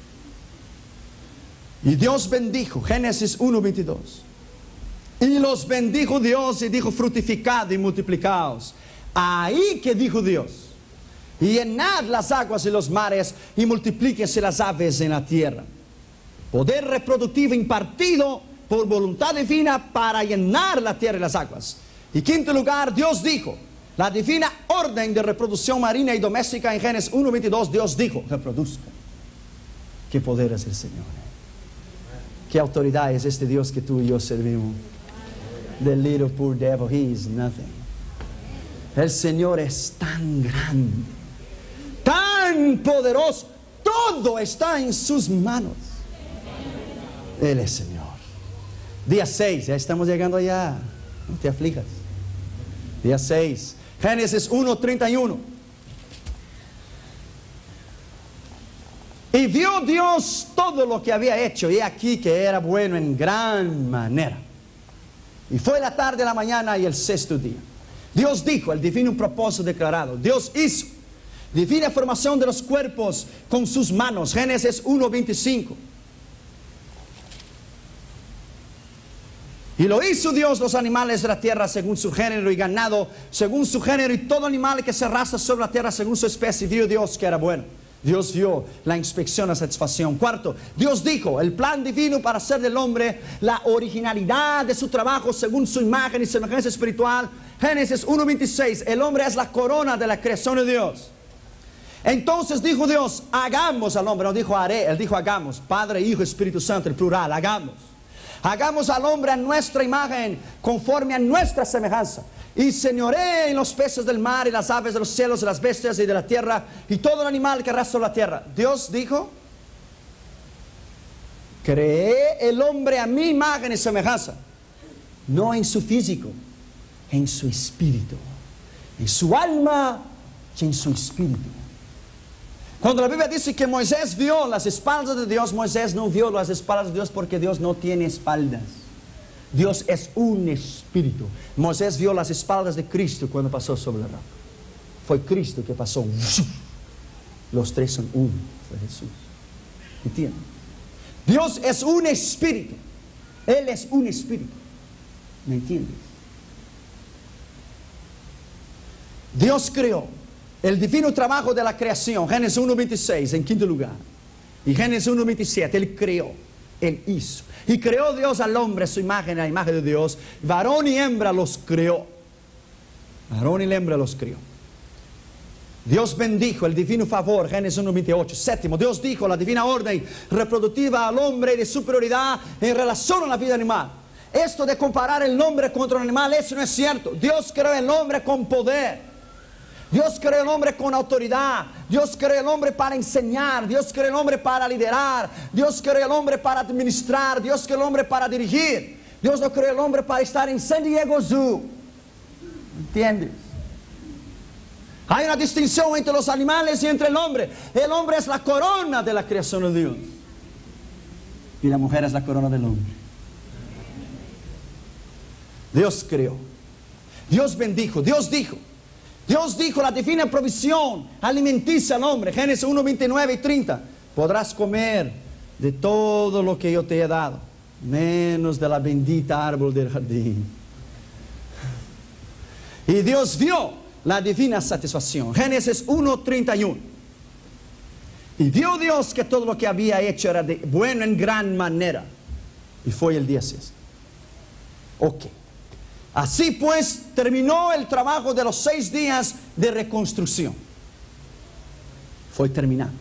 Y Dios bendijo, Génesis uno, veintidós. Y los bendijo Dios y dijo: fructificad y multiplicaos. Ahí que dijo Dios: y llenad las aguas y los mares y multiplíquense las aves en la tierra. Poder reproductivo impartido por voluntad divina para llenar la tierra y las aguas. Y quinto lugar, Dios dijo, la divina orden de reproducción marina y doméstica en Génesis uno, veintidós, Dios dijo: reproduzca. ¿Qué poder es el Señor? ¿Qué autoridad es este Dios que tú y yo servimos? The little poor devil, he is nothing. El Señor es tan grande, tan poderoso, todo está en sus manos. Él es Señor. Día seis, ya estamos llegando allá, no te aflijas. Día seis, Génesis uno, treinta y uno. Y vio Dios todo lo que había hecho, y aquí que era bueno en gran manera. Y fue la tarde, la mañana y el sexto día. Dios dijo, el divino propósito declarado. Dios hizo divina formación de los cuerpos con sus manos. Génesis uno, veinticinco. Y lo hizo Dios los animales de la tierra según su género, y ganado según su género, y todo animal que se arrastra sobre la tierra según su especie. Vio Dios que era bueno. Dios vio la inspección, la satisfacción. Cuarto, Dios dijo, el plan divino para hacer del hombre la originalidad de su trabajo según su imagen y semejanza espiritual. Génesis uno, veintiséis, el hombre es la corona de la creación de Dios. Entonces dijo Dios, hagamos al hombre. No dijo haré, él dijo hagamos. Padre, Hijo, Espíritu Santo, el plural, hagamos. Hagamos al hombre a nuestra imagen, conforme a nuestra semejanza. Y señoree en los peces del mar, y las aves de los cielos, y las bestias y de la tierra, y todo el animal que arrastra la tierra. Dios dijo, creé el hombre a mi imagen y semejanza. No en su físico, en su espíritu. En su alma y en su espíritu. Cuando la Biblia dice que Moisés vio las espaldas de Dios, Moisés no vio las espaldas de Dios porque Dios no tiene espaldas. Dios es un espíritu. Moisés vio las espaldas de Cristo cuando pasó sobre la roca. Fue Cristo que pasó. Los tres son uno. Fue Jesús. ¿Entienden? Dios es un espíritu. Él es un espíritu. ¿Me entiendes? Dios creó el divino trabajo de la creación. Génesis uno, veintiséis en quinto lugar. Y Génesis uno, veintisiete. Él creó. Él hizo. Y creó Dios al hombre a su imagen, a la imagen de Dios. Varón y hembra los creó. Varón y hembra los creó. Dios bendijo el divino favor. Génesis uno, veintiocho. Séptimo, Dios dijo la divina orden reproductiva al hombre de superioridad en relación a la vida animal. Esto de comparar el hombre contra un animal, eso no es cierto. Dios creó el hombre con poder. Dios creó el hombre con autoridad. Dios creó el hombre para enseñar. Dios creó el hombre para liderar. Dios creó el hombre para administrar. Dios creó el hombre para dirigir. Dios no creó el hombre para estar en San Diego Zoo. ¿Entiendes? Hay una distinción entre los animales y entre el hombre. El hombre es la corona de la creación de Dios. Y la mujer es la corona del hombre. Dios creó. Dios bendijo. Dios dijo. Dios dijo la divina provisión alimenticia al hombre. Génesis uno, veintinueve y treinta. Podrás comer de todo lo que yo te he dado, menos de la bendita árbol del jardín. Y Dios vio la divina satisfacción. Génesis uno, treinta y uno. Y vio Dios que todo lo que había hecho era de bueno en gran manera. Y fue el día seis. Ok. Así pues terminó el trabajo de los seis días de reconstrucción. Fue terminado.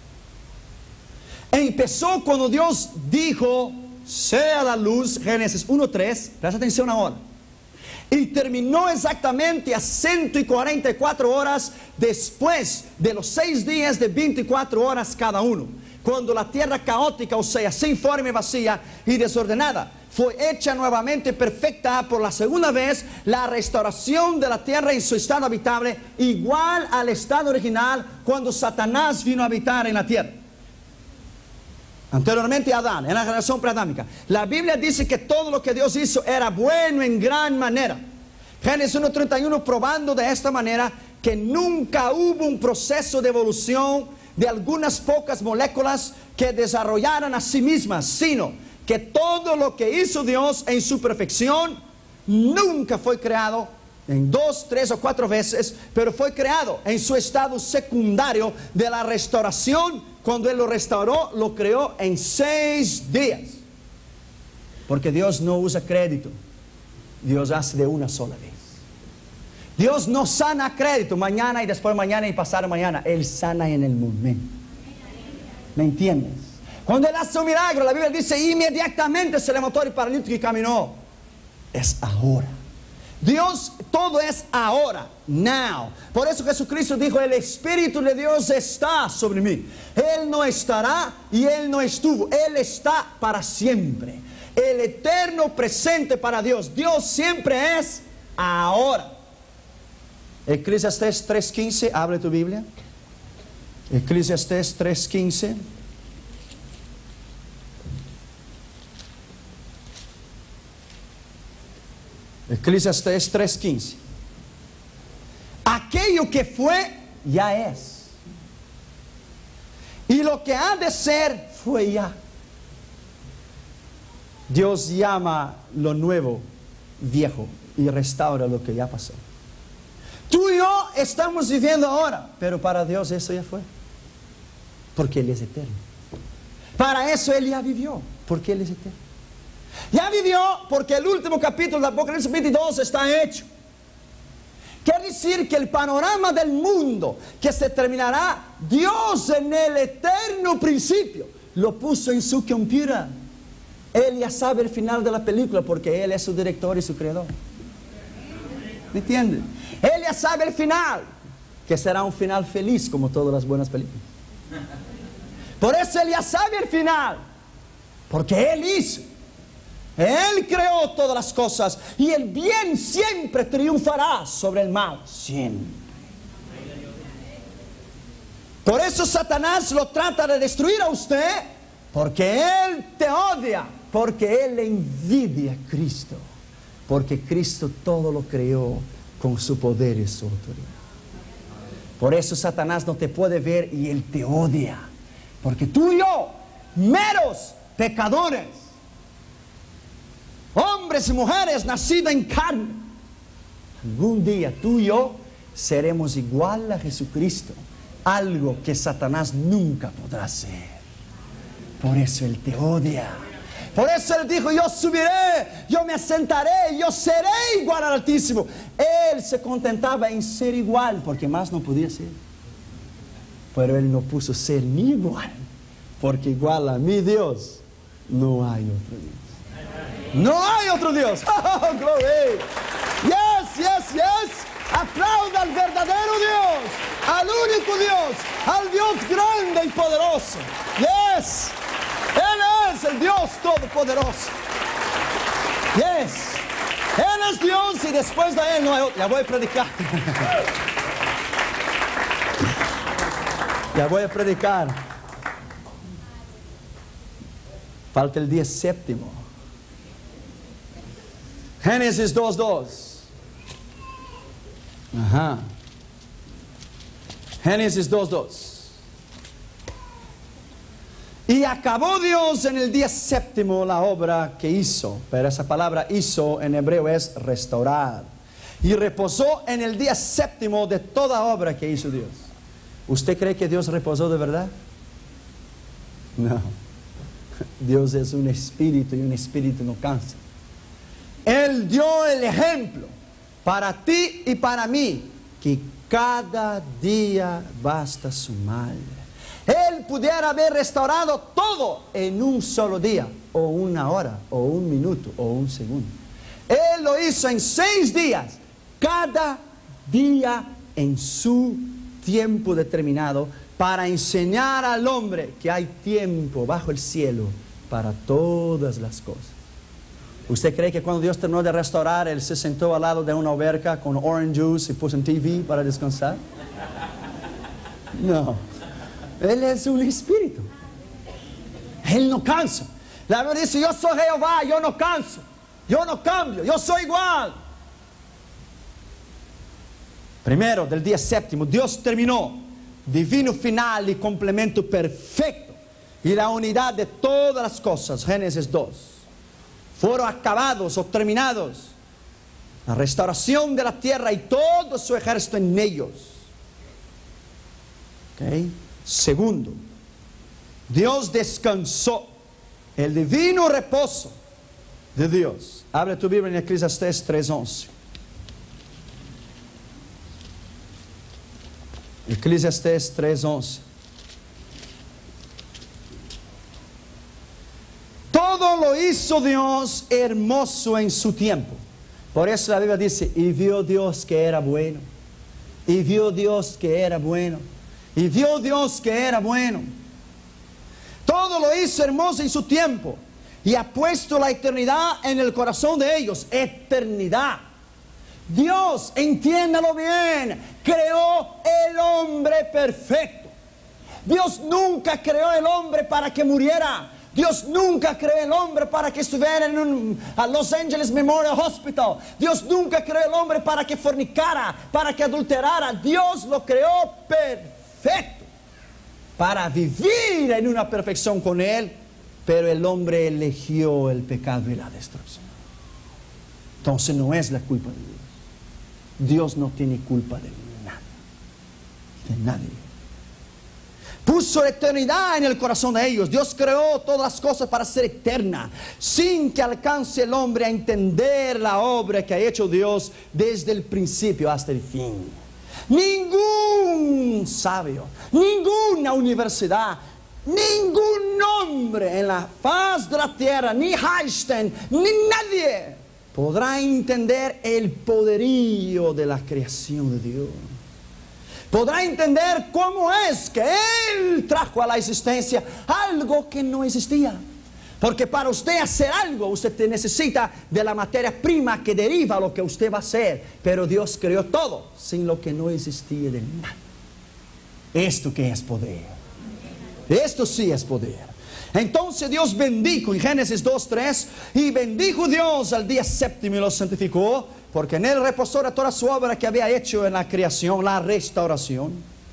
Empezó cuando Dios dijo, sea la luz, Génesis uno, tres, presta atención ahora. Y terminó exactamente a ciento cuarenta y cuatro horas después de los seis días de veinticuatro horas cada uno. Cuando la tierra caótica, o sea, sin forma y vacía y desordenada, fue hecha nuevamente perfecta por la segunda vez, la restauración de la tierra en su estado habitable, igual al estado original cuando Satanás vino a habitar en la tierra. Anteriormente a Adán, en la generación preadámica. La Biblia dice que todo lo que Dios hizo era bueno en gran manera. Génesis uno treinta y uno probando de esta manera que nunca hubo un proceso de evolución de algunas pocas moléculas que desarrollaran a sí mismas, sino que todo lo que hizo Dios en su perfección nunca fue creado en dos, tres o cuatro veces, pero fue creado en su estado secundario de la restauración. Cuando Él lo restauró, lo creó en seis días. Porque Dios no usa crédito. Dios hace de una sola vez. Dios no sana a crédito mañana y después mañana y pasado mañana. Él sana en el momento. ¿Me entiendes? Cuando Él hace un milagro, la Biblia dice inmediatamente se levantó el paralítico y caminó. Es ahora. Dios, todo es ahora, now. Por eso Jesucristo dijo, el Espíritu de Dios está sobre mí. Él no estará y Él no estuvo. Él está para siempre. El eterno presente para Dios. Dios siempre es ahora. Eclesiastés tres quince, abre tu Biblia. Eclesiastés tres quince. Eclesiastés tres quince. Aquello que fue, ya es. Y lo que ha de ser, fue ya. Dios llama lo nuevo viejo y restaura lo que ya pasó. Tú y yo estamos viviendo ahora, pero para Dios eso ya fue. Porque Él es eterno. Para eso Él ya vivió, porque Él es eterno. Ya vivió porque el último capítulo de Apocalipsis veintidós está hecho. Quiere decir que el panorama del mundo que se terminará, Dios en el eterno principio lo puso en su computer. Él ya sabe el final de la película porque Él es su director y su creador. ¿Me entiendes? Él ya sabe el final, que será un final feliz como todas las buenas películas. Por eso Él ya sabe el final, porque Él hizo. Él creó todas las cosas y el bien siempre triunfará sobre el mal. Siempre. Por eso Satanás lo trata de destruir a usted, porque Él te odia, porque Él le envidia a Cristo, porque Cristo todo lo creó con su poder y su autoridad. Por eso Satanás no te puede ver y Él te odia, porque tú y yo, meros pecadores, hombres y mujeres nacidos en carne, algún día tú y yo seremos igual a Jesucristo, algo que Satanás nunca podrá hacer. Por eso Él te odia. Por eso Él dijo, yo subiré, yo me asentaré, yo seré igual al Altísimo. Él se contentaba en ser igual, porque más no podía ser. Pero Él no puso ser ni igual, porque igual a mi Dios no hay otro Dios. No hay otro Dios. Oh, glory. Yes, yes, yes. Aplauda al verdadero Dios, al único Dios, al Dios grande y poderoso. Yes. Él es el Dios todopoderoso. Yes. Él es Dios y después de Él no hay otro. Ya voy a predicar. Ya voy a predicar. Falta el día séptimo. Génesis dos dos. Ajá. Génesis dos dos. Y acabó Dios en el día séptimo la obra que hizo. Pero esa palabra hizo en hebreo es restaurar. Y reposó en el día séptimo de toda obra que hizo Dios. ¿Usted cree que Dios reposó de verdad? No. Dios es un espíritu y un espíritu no cansa. Él dio el ejemplo para ti y para mí, que cada día basta su mal. Él pudiera haber restaurado todo en un solo día, o una hora, o un minuto, o un segundo. Él lo hizo en seis días, cada día en su tiempo determinado, para enseñar al hombre que hay tiempo bajo el cielo para todas las cosas. ¿Usted cree que cuando Dios terminó de restaurar, Él se sentó al lado de una alberca con orange juice y puso en T V para descansar? No. Él es un espíritu. Él no cansa. La Biblia dice, yo soy Jehová, yo no canso, yo no cambio, yo soy igual. Primero, del día séptimo, Dios terminó, divino final y complemento perfecto, y la unidad de todas las cosas, Génesis dos, fueron acabados o terminados, la restauración de la tierra y todo su ejército en ellos. ¿Okay? Segundo, Dios descansó, el divino reposo de Dios. Abre tu Biblia en Eclesiastés tres once. Eclesiastés tres once. Todo lo hizo Dios hermoso en su tiempo. Por eso la Biblia dice, y vio Dios que era bueno. Y vio Dios que era bueno. Y vio Dios que era bueno. Todo lo hizo hermoso en su tiempo. Y ha puesto la eternidad en el corazón de ellos. Eternidad. Dios, entiéndalo bien, creó el hombre perfecto. Dios nunca creó el hombre para que muriera. Dios nunca creó el hombre para que estuviera en un a Los Angeles Memorial Hospital. Dios nunca creó el hombre para que fornicara, para que adulterara. Dios lo creó perfecto para vivir en una perfección con Él. Pero el hombre eligió el pecado y la destrucción. Entonces no es la culpa de Dios. Dios no tiene culpa de nada, de nadie. Puso la eternidad en el corazón de ellos. Dios creó todas las cosas para ser eterna, sin que alcance el hombre a entender la obra que ha hecho Dios desde el principio hasta el fin. Ningún sabio, ninguna universidad, ningún hombre en la faz de la tierra, ni Einstein, ni nadie podrá entender el poderío de la creación de Dios. Podrá entender cómo es que Él trajo a la existencia algo que no existía. Porque para usted hacer algo, usted necesita de la materia prima que deriva lo que usted va a hacer. Pero Dios creó todo sin lo que no existía de nada. Esto que es poder. Esto sí es poder. Entonces Dios bendijo en Génesis dos tres, y bendijo Dios al día séptimo y lo santificó, porque en él reposó de toda su obra que había hecho en la creación, la restauración.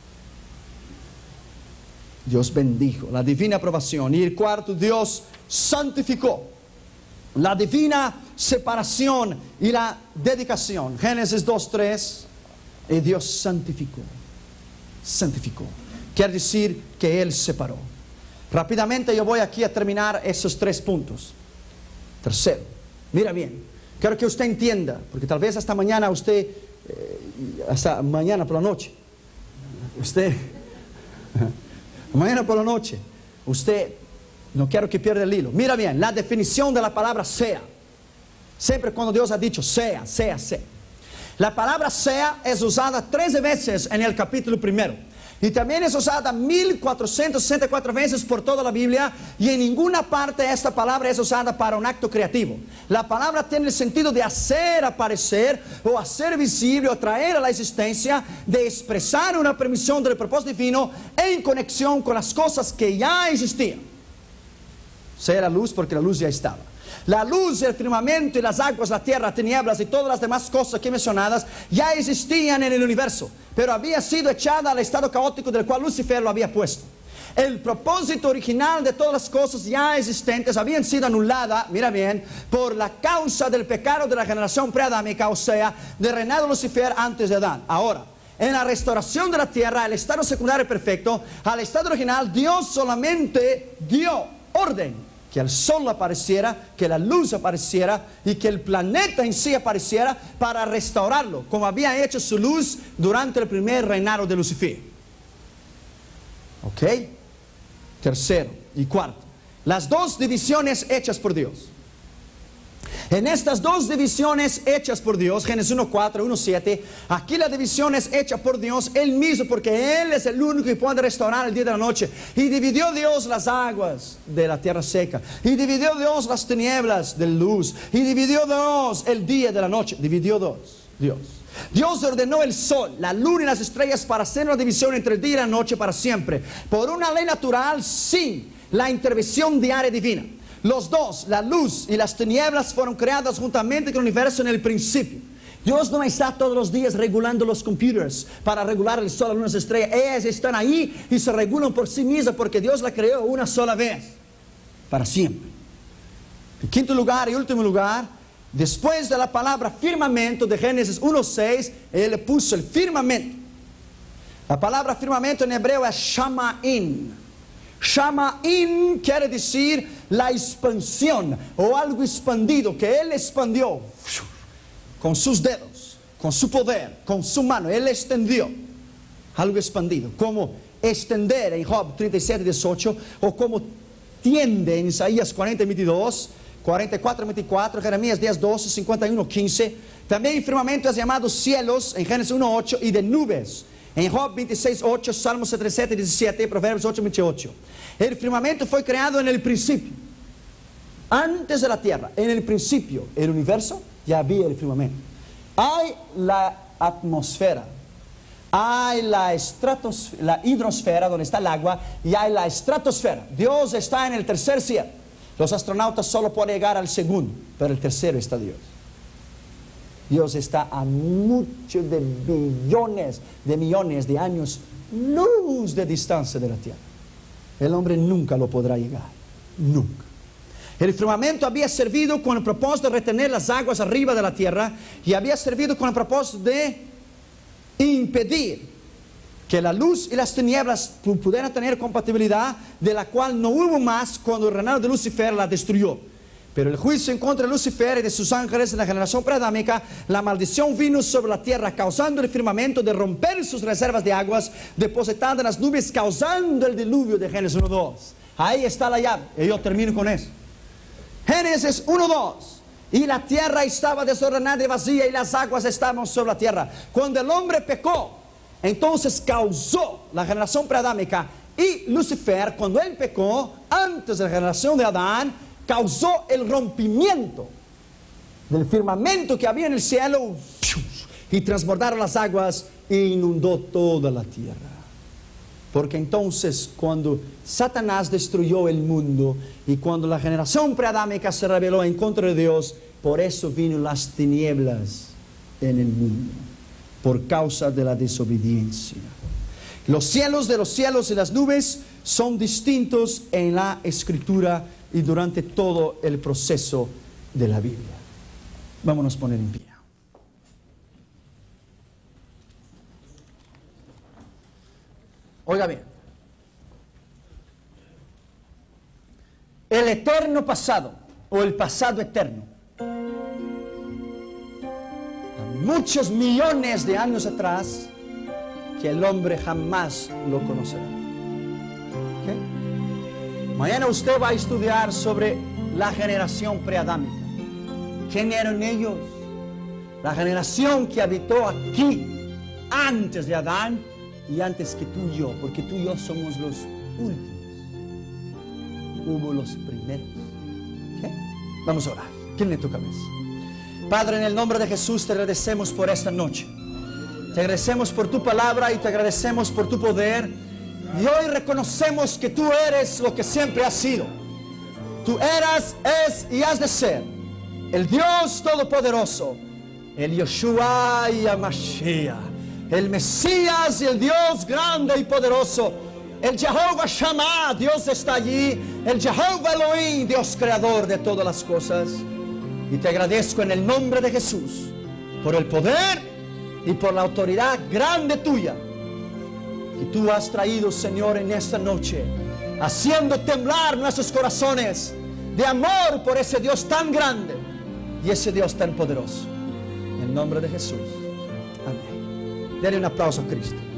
Dios bendijo, la divina aprobación. Y el cuarto, Dios santificó, la divina separación y la dedicación. Génesis dos tres, y Dios santificó, santificó. Quiere decir que Él separó. Rápidamente yo voy aquí a terminar esos tres puntos. Tercero, mira bien, quiero que usted entienda, porque tal vez hasta mañana usted, eh, hasta mañana por la noche, usted, mañana por la noche, usted, no quiero que pierda el hilo. Mira bien, la definición de la palabra sea. Siempre cuando Dios ha dicho sea, sea, sea. La palabra sea es usada trece veces en el capítulo primero. Y también es usada mil cuatrocientas sesenta y cuatro veces por toda la Biblia, y en ninguna parte esta palabra es usada para un acto creativo. La palabra tiene el sentido de hacer aparecer o hacer visible o traer a la existencia, de expresar una permisión del propósito divino en conexión con las cosas que ya existían. Sea la luz, porque la luz ya estaba. La luz, el firmamento y las aguas, la tierra, tinieblas y todas las demás cosas aquí mencionadas ya existían en el universo, pero había sido echada al estado caótico del cual Lucifer lo había puesto. El propósito original de todas las cosas ya existentes habían sido anuladas, mira bien, por la causa del pecado de la generación preadámica, o sea, del reinado de Lucifer antes de Adán. Ahora, en la restauración de la tierra, el estado secundario perfecto, al estado original, Dios solamente dio orden que el sol apareciera, que la luz apareciera y que el planeta en sí apareciera para restaurarlo, como había hecho su luz durante el primer reinado de Lucifer. ¿Ok? Tercero y cuarto, las dos divisiones hechas por Dios. En estas dos divisiones hechas por Dios, Génesis uno cuatro, uno siete, aquí la división es hecha por Dios Él mismo, porque Él es el único que puede restaurar el día de la noche. Y dividió Dios las aguas de la tierra seca, y dividió Dios las tinieblas de luz, y dividió Dios el día de la noche. Dividió dos, Dios. Dios ordenó el sol, la luna y las estrellas para hacer una división entre el día y la noche para siempre, por una ley natural, sin la intervención diaria divina. Los dos, la luz y las tinieblas, fueron creadas juntamente con el universo en el principio. Dios no está todos los días regulando los computers para regular el sol, las lunas, estrellas. Ellas están ahí y se regulan por sí mismas porque Dios la creó una sola vez, para siempre. En quinto lugar y último lugar, después de la palabra firmamento de Génesis uno seis, Él le puso el firmamento. La palabra firmamento en hebreo es Shamaim. Shamaim quiere decir la expansión o algo expandido, que Él expandió con sus dedos, con su poder, con su mano. Él extendió algo expandido, como extender en Job treinta y siete, dieciocho, o como tiende en Isaías cuarenta, veintidós, cuarenta y cuatro, veinticuatro, Jeremías diez, doce, cincuenta y uno, quince. También el firmamento es llamado cielos en Génesis uno, ocho, y de nubes en Job veintiséis, ocho, Salmos setenta y siete, diecisiete, Proverbios ocho, veintiocho. El firmamento fue creado en el principio, antes de la tierra. En el principio, el universo, ya había el firmamento. Hay la atmósfera, hay la estratosfera, la hidrosfera donde está el agua, y hay la estratosfera. Dios está en el tercer cielo. Los astronautas solo pueden llegar al segundo, pero el tercero está Dios. Dios está a muchos de billones de millones de años luz de distancia de la tierra. El hombre nunca lo podrá llegar, nunca. El firmamento había servido con el propósito de retener las aguas arriba de la tierra, y había servido con el propósito de impedir que la luz y las tinieblas pudieran tener compatibilidad, de la cual no hubo más cuando el reinado de Lucifer la destruyó. Pero el juicio en contra de Lucifer y de sus ángeles en la generación preadámica, la maldición vino sobre la tierra, causando el firmamento de romper sus reservas de aguas depositadas en las nubes, causando el diluvio de Génesis uno, dos. Ahí está la llave, y yo termino con eso. Génesis uno, dos. Y la tierra estaba desordenada y vacía, y las aguas estaban sobre la tierra. Cuando el hombre pecó, entonces causó la generación preadámica. Y Lucifer, cuando él pecó, antes de la generación de Adán, causó el rompimiento del firmamento que había en el cielo, y transbordaron las aguas e inundó toda la tierra. Porque entonces, cuando Satanás destruyó el mundo y cuando la generación preadámica se rebeló en contra de Dios, por eso vino las tinieblas en el mundo, por causa de la desobediencia. Los cielos de los cielos y las nubes son distintos en la Escritura y durante todo el proceso de la Biblia. Vámonos a poner en pie. Oiga bien, el eterno pasado o el pasado eterno, muchos millones de años atrás, que el hombre jamás lo conocerá. ¿Okay? Mañana usted va a estudiar sobre la generación preadámica. ¿Quién eran ellos? La generación que habitó aquí antes de Adán y antes que tú y yo, porque tú y yo somos los últimos. Hubo los primeros. ¿Okay? Vamos a orar. ¿Quién le toca cabeza? Padre, en el nombre de Jesús te agradecemos por esta noche. Te agradecemos por tu palabra y te agradecemos por tu poder. Y hoy reconocemos que tú eres lo que siempre has sido. Tú eras, es y has de ser el Dios Todopoderoso, el Yeshua y Mashiach, el Mesías y el Dios grande y poderoso, el Jehová Shammah, Dios está allí, el Jehová Elohim, Dios creador de todas las cosas. Y te agradezco en el nombre de Jesús por el poder y por la autoridad grande tuya que tú has traído, Señor, en esta noche, haciendo temblar nuestros corazones de amor por ese Dios tan grande y ese Dios tan poderoso. En el nombre de Jesús. Amén. Denle un aplauso a Cristo.